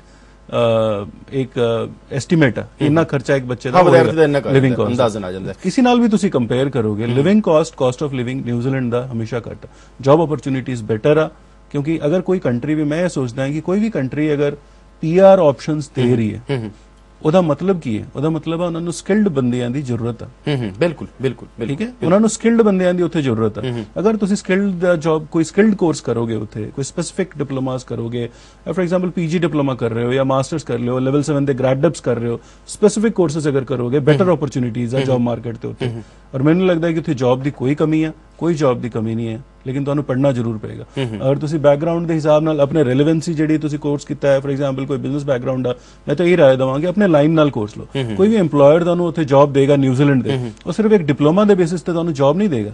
ਇੱਕ ਐਸਟੀਮੇਟ ਆ, ਇੰਨਾ ਖਰਚਾ ਇੱਕ ਬੱਚੇ ਦਾ ਲਿਵਿੰਗ ਕਾਸਟ ਅੰਦਾਜ਼ਨ ਆ ਜਾਂਦਾ। ਕਿਸੇ ਨਾਲ ਵੀ ਤੁਸੀਂ ਕੰਪੇਅਰ ਕਰੋਗੇ, living cost, cost of living New Zealand ਦਾ ਹਮੇਸ਼ਾ ਘੱਟ। ਜੌਬ ਅਪਰਚੁਨਿਟੀਜ਼ ਬੈਟਰ ਆ, ਕਿਉਂਕਿ ਅਗਰ ਕੋਈ ਕੰਟਰੀ ਵੀ, ਮੈਂ ਇਹ ਸੋਚਦਾ ਕਿ ਕੋਈ ਵੀ ਕੰਟਰੀ ਅਗਰ ਪੀਆਰ ਆਪਸ਼ਨਸ ਦੇ ਰਹੀ ਹੈ, ਉਹਦਾ ਮਤਲਬ ਕੀ ਹੈ? ਉਹਦਾ ਮਤਲਬ ਹੈ ਉਹਨਾਂ ਨੂੰ ਸਕਿਲਡ ਬੰਦਿਆਂ ਦੀ ਜ਼ਰੂਰਤ ਹੈ। ਬਿਲਕੁਲ ਬਿਲਕੁਲ ਠੀਕ ਹੈ, ਉਹਨਾਂ ਨੂੰ ਸਕਿਲਡ ਬੰਦਿਆਂ ਦੀ ਉੱਥੇ ਜ਼ਰੂਰਤ ਹੈ। ਅਗਰ ਤੁਸੀਂ ਸਕਿਲਡ ਦਾ ਜੌਬ, ਕੋਈ ਸਕਿਲਡ ਕੋਰਸ ਕਰੋਗੇ ਉੱਥੇ, ਕੋਈ ਸਪੈਸਿਫਿਕ ਡਿਪਲੋਮਾਸ ਕਰੋਗੇ, ਫॉर ਐਗਜ਼ਾਮਪਲ ਪੀਜੀ ਡਿਪਲੋਮਾ ਕਰ ਰਹੇ ਹੋ ਜਾਂ ਮਾਸਟਰਸ ਕਰ ਰਹੇ ਹੋ, ਲੈਵਲ seven ਦੇ ਗ੍ਰੈਡਅਪਸ ਕਰ ਰਹੇ ਹੋ, ਸਪੈਸਿਫਿਕ ਕੋਰਸਸ ਅਗਰ ਕਰੋਗੇ, ਬੈਟਰ ਓਪਰਚੁਨਿਟੀਜ਼ ਆ ਜੌਬ ਮਾਰਕੀਟ ਤੇ ਉੱਤੇ। ਔਰ ਮੈਨੂੰ ਲੱਗਦਾ ਹੈ ਕਿ ਉੱਥੇ ਜੌਬ ਦੀ ਕੋਈ ਕਮੀ ਹੈ, ਕੋਈ ਜੌਬ ਦੀ ਕਮੀ ਨਹੀਂ ਹੈ, ਲੇਕਿਨ ਤੁਹਾਨੂੰ ਪੜ੍ਹਨਾ ਜ਼ਰੂਰ ਪਏਗਾ। ਅਗਰ ਤੁਸੀਂ ਬੈਕਗ੍ਰਾਉਂਡ ਦੇ ਹਿਸਾਬ ਨਾਲ ਆਪਣੇ ਰੈਲੇਵੈਂਸੀ ਜਿਹੜੀ ਤੁਸੀਂ ਕੋਰਸ ਕੀਤਾ ਹੈ, ਫॉर ਐਗਜ਼ਾਮਪਲ ਕੋਈ ਬਿਜ਼ਨਸ ਬੈਕਗ੍ਰਾਉਂਡ ਆ, ਮੈਂ ਤਾਂ ਇਹ ਰਾਏ ਦਵਾਂਗੇ ਆਪਣੇ ਲਾਈਨ ਨਾਲ ਕੋਰਸ ਲਓ। ਕੋਈ ਵੀ EMPLOYER ਤੁਹਾਨੂੰ ਉੱਥੇ ਜੌਬ ਦੇਗਾ ਨਿਊਜ਼ੀਲੈਂਡ ਦੇ, ਉਹ ਸਿਰਫ ਇੱਕ ਡਿਪਲੋਮਾ ਦੇ ਬੇਸਿਸ ਤੇ ਤੁਹਾਨੂੰ ਜੌਬ ਨਹੀਂ ਦੇਗਾ।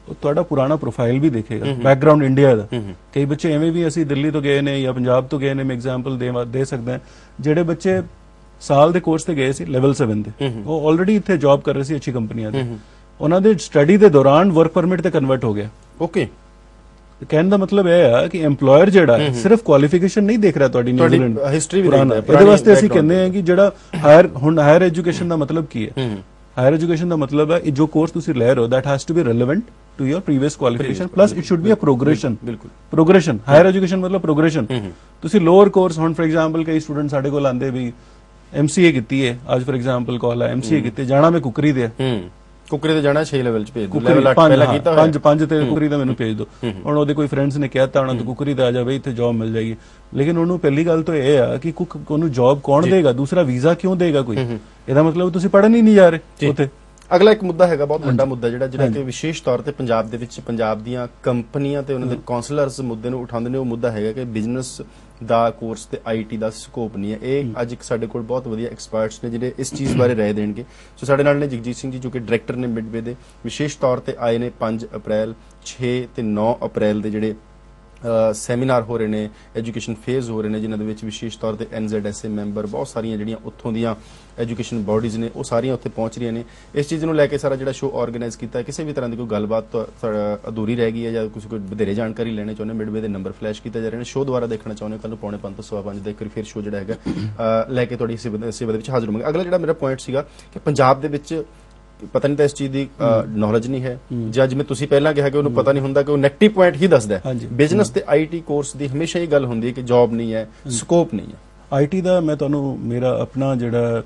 ਤੁਹਾਡਾ ਪੁਰਾਣਾ ਪ੍ਰੋਫਾਈਲ ਵੀ ਦੇਖੇਗਾ, ਬੈਕਗ੍ਰਾਉਂਡ ਇੰਡੀਆ ਦਾ। ਕਈ ਬੱਚੇ ਐਵੇਂ ਵੀ ਅਸੀਂ ਦਿੱਲੀ ਤੋਂ ਗਏ ਨੇ ਜਾਂ ਪੰਜਾਬ ਤੋਂ ਗਏ ਨੇ, ਮੈਂ ਐਗਜ਼ਾਮਪਲ ਦੇ ਦੇ ਸਕਦਾ ਜਿਹੜੇ ਬੱਚੇ ਸਾਲ ਦੇ ਕੋਰਸ ਤੇ ਗਏ ਸੀ ਲੈਵਲ ਸੈਵਨ ਦੇ, ਉਹ ਆਲਰੇਡੀ ਇੱਥੇ ਜੌਬ ਕਰ ਰਹੇ ਸੀ ਅੱਛੀ ਕੰਪਨੀਆਂ ਦੇ, ਉਹਨਾਂ ਦੇ ਸਟੱਡੀ ਦੇ ਦੌਰਾਨ ਵਰਕ ਪਰਮਿਟ ਤੇ ਕਨਵਰਟ ਹੋ ਗਿਆ। ਓਕੇ, ਕਹਿਣ ਦਾ ਮਤਲਬ ਇਹ ਆ ਕਿ EMPLOYER ਜਿਹੜਾ ਹੈ ਸਿਰਫ ਕੁਆਲੀਫਿਕੇਸ਼ਨ ਨਹੀਂ ਦੇਖ ਰਿਹਾ ਤੁਹਾਡੀ ਨਿਊਜ਼ੀਲੈਂਡ ਹਿਸਟਰੀ ਵੀ ਦੇਖਦਾ। ਇਹਦੇ ਵਾਸਤੇ ਅਸੀਂ ਕਹਿੰਦੇ ਹਾਂ ਕਿ ਜਿਹੜਾ ਹਾਇਰ ਹੁਣ ਹਾਇਰ ਐਜੂਕੇਸ਼ਨ ਦਾ ਮਤਲਬ ਕੀ ਹੈ? ਹਾਇਰ ਐਜੂਕੇਸ਼ਨ ਦਾ ਮਤਲਬ ਹੈ ਜੋ ਕੋਰਸ ਤੁਸੀਂ ਲੈ ਰਹੇ ਹੋ that has to be relevant to your previous qualification plus it should be a progression। ਬਿਲਕੁਲ, progression। ਹਾਇਰ ਐਜੂਕੇਸ਼ਨ ਮਤਲਬ progression। ਤੁਸੀਂ ਲੋਅਰ ਕੋਰਸ, ਹੁਣ ਫॉर ਐਗਜ਼ਾਮਪਲ ਕਈ ਸਟੂਡੈਂਟ ਸਾਡੇ ਕੋਲ ਆਂਦੇ ਵੀ ਐਮਸੀਏ ਕੀਤੀ ਹੈ, ਅੱਜ ਫॉर ਐਗਜ਼ਾਮਪਲ ਕਾਲ ਹੈ ਐਮਸੀਏ ਕੀਤੀ, ਜਾਣਾ ਮੈਂ ਕੁਕਰੀ ਦੇ ਕੁਕਰੀ ਤੇ ਜਾਣਾ ਛੇ ਲੈਵਲ ਚ ਭੇਜ ਦੋ, ਲੈਵਲ ਅੱਠ ਪਹਿਲਾਂ ਕੀਤਾ ਹੋਇਆ, ਪੰਜ ਪੰਜ ਤੇ ਕੁਕਰੀ ਦਾ ਮੈਨੂੰ ਭੇਜ ਦੋ। ਹੁਣ ਉਹਦੇ ਕੋਈ ਫਰੈਂਡਸ ਨੇ ਕਹਿਤਾ ਉਹਨਾਂ ਤੋਂ ਕੁਕਰੀ ਤੇ ਆ ਜਾ ਬਈ ਇੱਥੇ ਜੌਬ ਮਿਲ ਜਾਏਗੀ, ਲੇਕਿਨ ਉਹਨੂੰ ਪਹਿਲੀ ਗੱਲ ਤਾਂ ਇਹ ਆ ਕਿ ਕੁਕ ਉਹਨੂੰ ਜੌਬ ਕੌਣ ਦੇਗਾ, ਦੂਸਰਾ ਵੀਜ਼ਾ ਕਿਉਂ ਦੇਗਾ ਕੋਈ? ਇਹਦਾ ਮਤਲਬ ਤੁਸੀਂ ਪੜ੍ਹਨ ਹੀ ਨਹੀਂ ਜਾ ਰਹੇ ਉੱਥੇ। ਅਗਲਾ ਇੱਕ ਮੁੱਦਾ ਹੈਗਾ ਬਹੁਤ ਵੱਡਾ ਮੁੱਦਾ ਜਿਹੜਾ ਜਿਹੜਾ ਕਿ ਵਿਸ਼ੇਸ਼ ਤੌਰ ਤੇ ਪੰਜਾਬ ਦੇ ਵਿੱਚ ਪੰਜਾਬ ਦੀਆਂ ਕੰਪਨੀਆਂ ਤੇ ਉਹਨਾਂ ਦੇ ਕਾਉਂਸਲਰਸ ਮੁੱਦੇ ਨੂੰ ਉਠਾਉਂਦੇ ਨੇ, ਉਹ ਮੁੱਦਾ ਹੈਗਾ ਕਿ ਬਿਜ਼ਨਸ ਦਾ ਕੋਰਸ ਤੇ ਆਈਟੀ ਦਾ ਸਕੋਪ ਨਹੀਂ ਹੈ। ਇਹ ਅੱਜ ਇੱਕ ਸਾਡੇ ਕੋਲ ਬਹੁਤ ਵਧੀਆ ਐਕਸਪਰਟਸ ਨੇ ਜਿਹੜੇ ਇਸ ਚੀਜ਼ ਬਾਰੇ ਰਾਏ ਦੇਣਗੇ। ਸੋ ਸਾਡੇ ਨਾਲ ਨੇ ਜਗਜੀਤ ਸਿੰਘ ਜੀ ਜੋ ਕਿ ਡਾਇਰੈਕਟਰ ਨੇ ਮਿਡਵੇ ਦੇ, ਵਿਸ਼ੇਸ਼ ਤੌਰ ਤੇ ਆਏ ਨੇ ਪੰਜ ਅਪ੍ਰੈਲ, ਛੇ ਤੇ ਨੌ ਅਪ੍ਰੈਲ ਦੇ ਜਿਹੜੇ ਸੈਮੀਨਾਰ ਹੋ ਰਹੇ ਨੇ, ਐਜੂਕੇਸ਼ਨ ਫੇਜ਼ ਹੋ ਰਹੇ ਨੇ, ਜਿਨ੍ਹਾਂ ਦੇ ਵਿੱਚ ਵਿਸ਼ੇਸ਼ ਤੌਰ ਤੇ ਐਨਜ਼ੈਡਐਸਏ ਮੈਂਬਰ, ਬਹੁਤ ਸਾਰੀਆਂ ਜਿਹੜੀਆਂ ਉੱਥੋਂ ਦੀਆਂ ਐਜੂਕੇਸ਼ਨ ਬਾਡੀਜ਼ ਨੇ ਉਹ ਸਾਰੀਆਂ ਉੱਥੇ ਪਹੁੰਚ ਰਹੀਆਂ ਨੇ। ਇਸ ਚੀਜ਼ ਨੂੰ ਲੈ ਕੇ ਸਾਰਾ ਜਿਹੜਾ ਸ਼ੋਅ ਆਰਗੇਨਾਈਜ਼ ਕੀਤਾ, ਕਿਸੇ ਵੀ ਤਰ੍ਹਾਂ ਦੀ ਕੋਈ ਗੱਲਬਾਤ ਅਧੂਰੀ ਰਹਿ ਗਈ ਹੈ ਜਾਂ ਤੁਸੀਂ ਕੋਈ ਵਧੇਰੇ ਜਾਣਕਾਰੀ ਲੈਣੀ ਚਾਹੁੰਦੇ, ਮਿਡਵੇ ਦੇ ਨੰਬਰ ਫਲੈਸ਼ ਕੀਤਾ ਜਾ ਰਹੇ ਨੇ। ਸ਼ੋਅ ਦੁਆਰਾ ਦੇਖਣਾ ਚਾਹੁੰਦੇ ਕੱਲ ਨੂੰ ਪੌਣੇ ਪੰਜ ਤੋਂ ਸਵਾ ਪੰਜ ਦਾ ਇੱਕ ਫਿਰ ਸ਼ੋਅ ਜਿਹੜਾ ਹੈਗਾ ਲੈ ਕੇ ਤੁਹਾਡੀ ਸੇਵਾ ਦੇ ਵਿੱਚ ਹਾਜ਼ਰ ਹੋਵਾਂਗੇ। ਅਗਲਾ ਜਿਹੜਾ ਮੇਰਾ ਪੁਆਇੰਟ ਸੀਗਾ ਕਿ ਪੰਜਾਬ ਦੇ ਵਿੱਚ ਪਤਾ ਨਹੀਂ ਤਾਂ ਇਸ ਚੀਜ਼ ਦੀ ਨੌਲੇਜ ਨਹੀਂ ਹੈ, ਜਾਂ ਜਿਵੇਂ ਤੁਸੀਂ ਪਹਿਲਾਂ ਕਿਹਾ ਕਿ ਉਹਨੂੰ ਪਤਾ ਨਹੀਂ ਹੁੰਦਾ ਕਿ ਉਹ ਨੈਗੇਟਿਵ ਪੁਆਇੰਟ ਹੀ ਦੱਸਦਾ ਹੈ। ਬਿਜ਼ਨਸ ਤੇ ਆਈਟੀ ਕੋਰਸ ਦੀ ਹਮੇਸ਼ਾ ਹੀ ਗੱਲ ਹੁੰਦੀ ਹੈ ਕਿ ਜੌਬ ਨਹੀਂ ਹੈ, ਸਕੋਪ ਨਹੀਂ ਹੈ। ਆਈਟੀ ਦਾ ਮੈਂ ਤੁਹਾਨੂੰ ਮੇਰਾ ਆਪਣਾ ਜਿਹੜਾ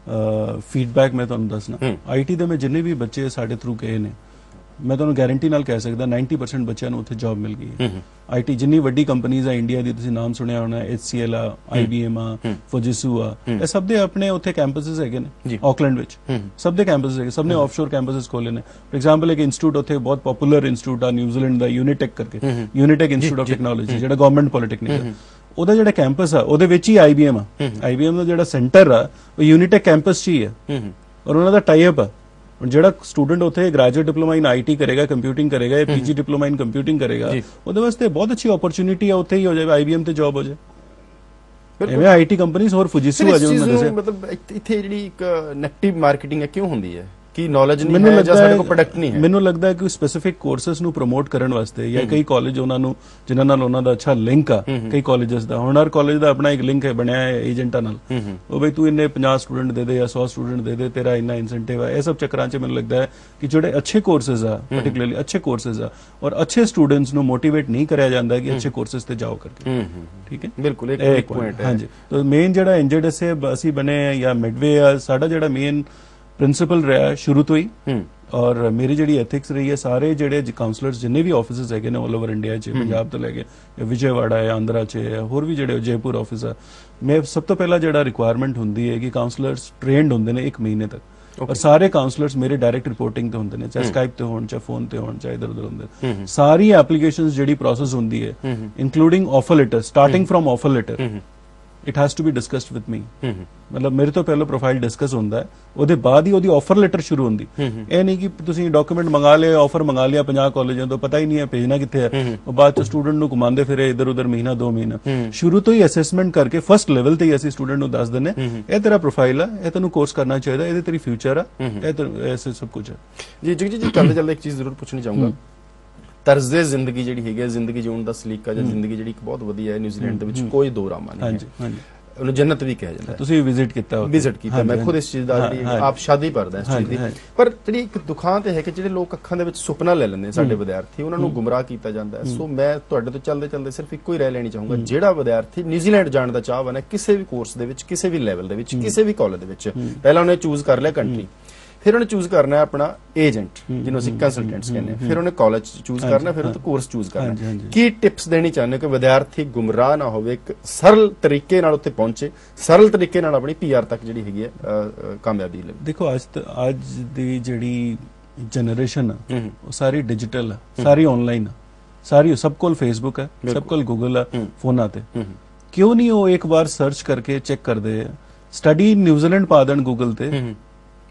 ਫੀਡਬੈਕ ਮੈਂ ਤੁਹਾਨੂੰ ਦੱਸਣਾ, ਆਈਟੀ ਦੇ ਮੈਂ ਜਿੰਨੇ ਵੀ ਬੱਚੇ ਸਾਡੇ ਥਰੂ ਗਏ ਨੇ, ਮੈਂ ਤੁਹਾਨੂੰ ਗਾਰੰਟੀ ਨਾਲ ਕਹਿ ਸਕਦਾ ਨੱਬੇ ਪਰਸੈਂਟ ਬੱਚਿਆਂ ਨੂੰ ਉੱਥੇ ਜੌਬ ਮਿਲ ਗਈ ਹੈ। ਆਈਟੀ ਜਿੰਨੀ ਵੱਡੀ ਕੰਪਨੀਆਂ ਆ ਇੰਡੀਆ ਦੀ, ਤੁਸੀਂ ਨਾਮ ਸੁਣਿਆ ਹੋਣਾ, ਐਚਸੀਐਲ ਆ, ਆਈਬੀਐਮ ਆ, ਫੁਜਿਸੂ ਆ, ਇਹ ਸਭ ਦੇ ਆਪਣੇ ਉੱਥੇ ਕੈਂਪਸਸ ਹੈਗੇ ਨੇ ਆਕਲੈਂਡ ਵਿੱਚ, ਸਭ ਦੇ ਕੈਂਪਸਸ ਹੈਗੇ, ਸਭ ਨੇ ਆਫਸ਼ੋਰ ਕੈਂਪਸਸ ਖੋਲੇ ਨੇ। ਫॉर ਐਗਜ਼ਾਮਪਲ ਇੱਕ ਇੰਸਟੀਚਿਊਟ ਉੱਥੇ ਬਹੁਤ ਪਪੂਲਰ ਇੰਸਟੀਚਿਊਟ ਆ ਨਿਊਜ਼ੀਲੈਂਡ ਦਾ, ਯੂਨੀਟੈਕ ਕਰਕੇ, ਯੂਨੀਟੈਕ ਇੰਸਟੀਚਿਊਟ ਆਫ ਟੈਕਨੋਲੋਜੀ, ਜਿਹੜਾ ਗਵਰਨਮੈਂਟ ਪੋਲੀਟੈਕਨਿਕ ਹੈ, ਉਹਦਾ ਜਿਹੜਾ ਕੈਂਪਸ ਆ ਉਹਦੇ ਵਿੱਚ ਹੀ ਆਈਬੀਐਮ ਆ। ਆਈਬੀਐਮ ਦਾ ਜਿਹੜਾ ਸੈਂਟਰ ਆ ਉਹ ਯੂਨੀਟੈਕ ਕੈਂਪਸ 'ਚ ਹੀ ਹੈ, ਔਰ ਉਹਨਾਂ ਦਾ ਟਾਈ ਅਪ ਆ। ਹੁਣ ਜਿਹੜਾ ਸਟੂਡੈਂਟ ਉੱਥੇ ਗ੍ਰੈਜੂਏਟ ਡਿਪਲੋਮਾ ਇਨ ਆਈਟੀ ਕਰੇਗਾ, ਕੰਪਿਊਟਿੰਗ ਕਰੇਗਾ, ਜਾਂ ਪੀਜੀ ਡਿਪਲੋਮਾ ਇਨ ਕੰਪਿਊਟਿੰਗ ਕਰੇਗਾ, ਉਹਦੇ ਵਾਸਤੇ ਬਹੁਤ ਅੱਛੀ ਓਪਰਚੁਨਿਟੀ ਆ, ਉੱਥੇ ਹੀ ਹੋ ਜਾਵੇ, ਆਈਬੀਐਮ ਤੇ ਜੌਬ ਹੋ ਜਾਏ। ਐਵੇਂ ਆਈਟੀ ਕੰਪਨੀਆਂ ਹੋਰ ਫੁਜਿਸੂ ਆ ਜਿਵੇਂ ਮਤਲਬ ਇੱਥੇ ਜਿਹੜੀ ਇੱਕ ਨੈਗੇਟਿਵ ਮਾਰਕੀਟਿੰਗ ਹੈ ਕਿਉਂ ਹੁੰਦੀ ਹੈ? ਕੀ ਨੌਲੇਜ ਨਹੀਂ ਹੈ ਜਾਂ ਸਾਡੇ ਕੋਲ ਪ੍ਰੋਡਕਟ ਨਹੀਂ ਹੈ? ਮੈਨੂੰ ਲੱਗਦਾ ਹੈ ਕਿ ਸਪੈਸੀਫਿਕ ਕੋਰਸਸ ਨੂੰ ਪ੍ਰਮੋਟ ਕਰਨ ਵਾਸਤੇ ਜਾਂ ਕਈ ਕਾਲਜ ਉਹਨਾਂ ਨੂੰ ਜਿਨ੍ਹਾਂ ਨਾਲ ਉਹਨਾਂ ਦਾ ਅੱਛਾ ਲਿੰਕ ਆ, ਕਈ ਕਾਲਜਸ ਦਾ, ਹੁਣ ਹਰ ਕਾਲਜ ਦਾ ਆਪਣਾ ਇੱਕ ਲਿੰਕ ਹੈ ਬਣਿਆ ਹੈ ਏਜੰਟਾਂ ਨਾਲ, ਉਹ ਬਈ ਤੂੰ ਇੰਨੇ ਪੰਜਾਹ ਸਟੂਡੈਂਟ ਦੇ ਦੇ ਜਾਂ ਸੌ ਸਟੂਡੈਂਟ ਦੇ ਦੇ, ਤੇਰਾ ਇੰਨਾ ਇਨਸੈਂਟਿਵ ਹੈ। ਇਹ ਸਭ ਚੱਕਰਾਂ 'ਚ ਮੈਨੂੰ ਲੱਗਦਾ ਹੈ ਕਿ ਜਿਹੜੇ ਅੱਛੇ ਕੋਰਸਸ ਆ, ਪਾਰਟਿਕੂਲਰਲੀ ਅੱਛੇ ਕੋਰਸਸ ਆ, ਔਰ ਅੱਛੇ ਸਟੂਡੈਂਟਸ ਨੂੰ ਮੋਟੀਵੇਟ ਨਹੀਂ ਕਰਿਆ ਜਾਂਦਾ ਕਿ ਅੱਛੇ ਕੋਰਸਸ ਤੇ ਜਾਓ ਕਰਕੇ। ਠੀਕ ਹੈ, ਬਿਲਕੁਲ ਇੱਕ ਪੁਆਇੰਟ ਹੈ। ਹਾਂਜੀ, ਤਾਂ ਮੇਨ ਜਿਹੜਾ ਐਨਜੇਡਐਸਏ ਅਸੀਂ ਬਣੇ ਜਾਂ ਮਿਡਵੇ ਆ, ਸਾਡਾ ਜਿਹੜਾ ਮੇਨ ਪ੍ਰਿੰਸੀਪਲ ਰਿਹਾ ਸ਼ੁਰੂ ਤੋਂ ਹੀ, ਔਰ ਮੇਰੀ ਜਿਹੜੀ ਐਥਿਕਸ ਰਹੀ ਹੈ, ਸਾਰੇ ਜਿਹੜੇ ਕਾਉਂਸਲਰਸ ਜਿੰਨੇ ਵੀ ਆਫਿਸਿਸ ਹੈਗੇ ਨੇ ਆਲ ਓਵਰ ਇੰਡੀਆ 'ਚ, ਪੰਜਾਬ ਤੋਂ ਲੈ ਕੇ ਵਿਜੇਵਾੜਾ ਹੈ, ਆਂਧਰਾ 'ਚ ਹੈ, ਹੋਰ ਵੀ ਜਿਹੜੇ ਜੈਪੁਰ ਆਫਿਸ ਆ, ਮੈਂ ਸਭ ਤੋਂ ਪਹਿਲਾਂ ਜਿਹੜਾ ਰਿਕੁਆਇਰਮੈਂਟ ਹੁੰਦੀ ਹੈ ਕਿ ਕਾਉਂਸਲਰਸ ਟ੍ਰੇਨਡ ਹੁੰਦੇ ਨੇ ਇੱਕ ਮਹੀਨੇ ਤੱਕ, ਔਰ ਸਾਰੇ ਕਾਉਂਸਲਰਸ ਮੇਰੇ ਡਾਇਰੈਕਟ ਰਿਪੋਰਟਿੰਗ ਤੇ ਹੁੰਦੇ ਨੇ, ਚਾਹੇ ਸਕਾਈਪ ਤੇ ਹੋਣ, ਚਾਹੇ ਫੋਨ ਤੇ ਹੋਣ, ਚਾਹੇ ਇਧਰ ਉਧਰ ਹੁੰਦੇ। ਸਾਰੀ ਐਪਲੀਕੇਸ਼ਨਸ ਜਿਹੜੀ ਪ੍ਰੋਸੈਸ ਹੁੰਦੀ ਹੈ, including offer letter, starting from offer letter, it has to be discussed with me. ਮਤਲਬ ਮੇਰੇ ਤੋਂ ਪਹਿਲਾਂ ਪ੍ਰੋਫਾਈਲ ਡਿਸਕਸ ਹੁੰਦਾ ਹੈ, ਉਹਦੇ ਬਾਅਦ ਹੀ ਉਹਦੀ ਆਫਰ ਲੈਟਰ ਸ਼ੁਰੂ ਹੁੰਦੀ। ਇਹ ਨਹੀਂ ਕਿ ਤੁਸੀਂ ਡਾਕੂਮੈਂਟ ਮੰਗਾ ਲਿਆ, ਆਫਰ ਮੰਗਾ ਲਿਆ ਪੰਜਾਹ ਕਾਲਜਾਂ ਤੋਂ, ਪਤਾ ਹੀ ਨਹੀਂ ਹੈ ਭੇਜਣਾ ਕਿੱਥੇ ਹੈ, ਉਹ ਬਾਅਦ ਚ ਸਟੂਡੈਂਟ ਨੂੰ ਘੁਮਾਉਂਦੇ ਫਿਰੇ ਇਧਰ ਉਧਰ ਮਹੀਨਾ ਦੋ ਮਹੀਨਾ। ਸ਼ੁਰੂ ਤੋਂ ਹੀ ਅਸੈਸਮੈਂਟ ਕਰਕੇ ਫਸਟ ਲੈਵਲ ਤੇ ਹੀ ਅਸੀਂ ਸਟੂਡੈਂਟ ਨੂੰ ਦੱਸ ਦਿੰਦੇ ਇਹ ਤੇਰਾ ਪ੍ਰੋਫਾਈਲ ਆ, ਇਹ ਤੈਨੂੰ ਕੋਰਸ ਕਰਨਾ ਚਾਹੀਦਾ, ਇਹਦੇ ਤੇਰੀ ਫਿਊਚਰ ਆ, ਇਹ ਐਸੇ ਸਭ ਕੁਝ ਹੈ। ਜੀ ਜੀ ਜੀ ਚੱਲਦੇ ਚੱਲਦੇ ਇੱਕ ਚੀਜ਼ ਜ਼ਰੂਰ ਪੁੱਛਣੀ ਚਾਹੂੰਗਾ, ਤਰਜ਼ੇ ਜ਼ਿੰਦਗੀ ਜਿਹੜੀ ਹੈਗੀ, ਜ਼ਿੰਦਗੀ ਜਿਉਣ ਦਾ ਸਲੀਕਾ ਜਾਂ ਜ਼ਿੰਦਗੀ ਜਿਹੜੀ ਇੱਕ ਬਹੁਤ ਵਧੀਆ ਹੈ ਨਿਊਜ਼ੀਲੈਂਡ ਦੇ ਵਿੱਚ, ਕੋਈ ਦੋ ਰਾਮਾ ਨਹੀਂ ਹੈ, ਉਹਨੂੰ ਜੰਨਤ ਵੀ ਕਿਹਾ ਜਾਂਦਾ। ਤੁਸੀਂ ਵਿਜ਼ਿਟ ਕੀਤਾ? ਵਿਜ਼ਿਟ ਕੀਤਾ ਮੈਂ ਖੁਦ, ਇਸ ਚੀਜ਼ ਦਾ ਜਿਹੜੀ ਆਪ ਸ਼ਾਦੀ ਭਰਦਾ ਇਸ ਚੀਜ਼ ਦੀ। ਪਰ ਜਿਹੜੀ ਇੱਕ ਦੁਖਾਂ ਤੇ ਹੈ ਕਿ ਜਿਹੜੇ ਲੋਕ ਅੱਖਾਂ ਦੇ ਵਿੱਚ ਸੁਪਨਾ ਲੈ ਲੈਂਦੇ ਸਾਡੇ ਵਿਦਿਆਰਥੀ, ਉਹਨਾਂ ਨੂੰ ਗੁੰਮਰਾਹ ਕੀਤਾ ਜਾਂਦਾ ਹੈ। ਸੋ ਮੈਂ ਤੁਹਾਡੇ ਤੋਂ ਚੱਲਦੇ ਚੱਲਦੇ ਸਿਰਫ ਇੱਕੋ ਹੀ ਰਾਏ ਲੈਣੀ ਚਾਹੂੰਗਾ, ਜਿਹੜਾ ਵਿਦਿਆਰਥੀ ਨਿਊਜ਼ੀਲੈਂਡ ਜਾਣ ਦਾ ਚਾਹਵਾਨ ਹੈ ਕਿਸੇ ਵੀ ਕੋਰਸ ਦੇ ਵਿੱਚ, ਕਿਸੇ ਵੀ ਲੈਵਲ ਦੇ ਵਿੱਚ, ਕਿਸੇ ਵੀ ਕਾਲਜ ਦੇ ਵਿੱਚ, ਪਹਿਲਾਂ ਉਹਨੇ ਚੂਜ਼ ਕਰ ਲਿਆ ਕੰਟਰੀ, ਫਿਰ ਉਹਨੇ ਚੂਜ਼ ਕਰਨਾ ਹੈ ਆਪਣਾ ਏਜੰਟ ਜਿਹਨੂੰ ਅਸੀਂ ਕੰਸਲਟੈਂਟਸ ਕਹਿੰਦੇ ਹਾਂ, ਫਿਰ ਉਹਨੇ ਕਾਲਜ ਚੂਜ਼ ਕਰਨਾ, ਫਿਰ ਉਹ ਕੋਰਸ ਚੂਜ਼ ਕਰਨਾ। ਕੀ ਟਿਪਸ ਦੇਣੀ ਚਾਹੁੰਦੇ ਕਿ ਵਿਦਿਆਰਥੀ ਗੁੰਮਰਾਹ ਨਾ ਹੋਵੇ, ਇੱਕ ਸਰਲ ਤਰੀਕੇ ਨਾਲ ਉੱਥੇ ਪਹੁੰਚੇ, ਸਰਲ ਤਰੀਕੇ ਨਾਲ ਆਪਣੀ ਪੀਆਰ ਤੱਕ ਜਿਹੜੀ ਹੈਗੀ ਹੈ ਕਾਮਯਾਬੀ ਲਈ? ਦੇਖੋ, ਅੱਜ ਅੱਜ ਦੀ ਜਿਹੜੀ ਜਨਰੇਸ਼ਨ ਆ ਉਹ ਸਾਰੀ ਡਿਜੀਟਲ ਆ, ਸਾਰੀ ਆਨਲਾਈਨ ਆ, ਸਾਰੀ ਸਭ ਕੋਲ ਫੇਸਬੁੱਕ ਹੈ, ਸਭ ਕੋਲ ਗੂਗਲ ਆ ਫੋਨਾਂ ਤੇ। ਕਿਉਂ ਨਹੀਂ ਉਹ ਇੱਕ ਵਾਰ ਸਰਚ ਕਰਕੇ ਚੈੱਕ ਕਰਦੇ, ਸਟੱਡੀ ਨਿਊਜ਼ੀਲੈਂਡ ਪਾ ਦੇਣ ਗੂਗਲ ਤੇ,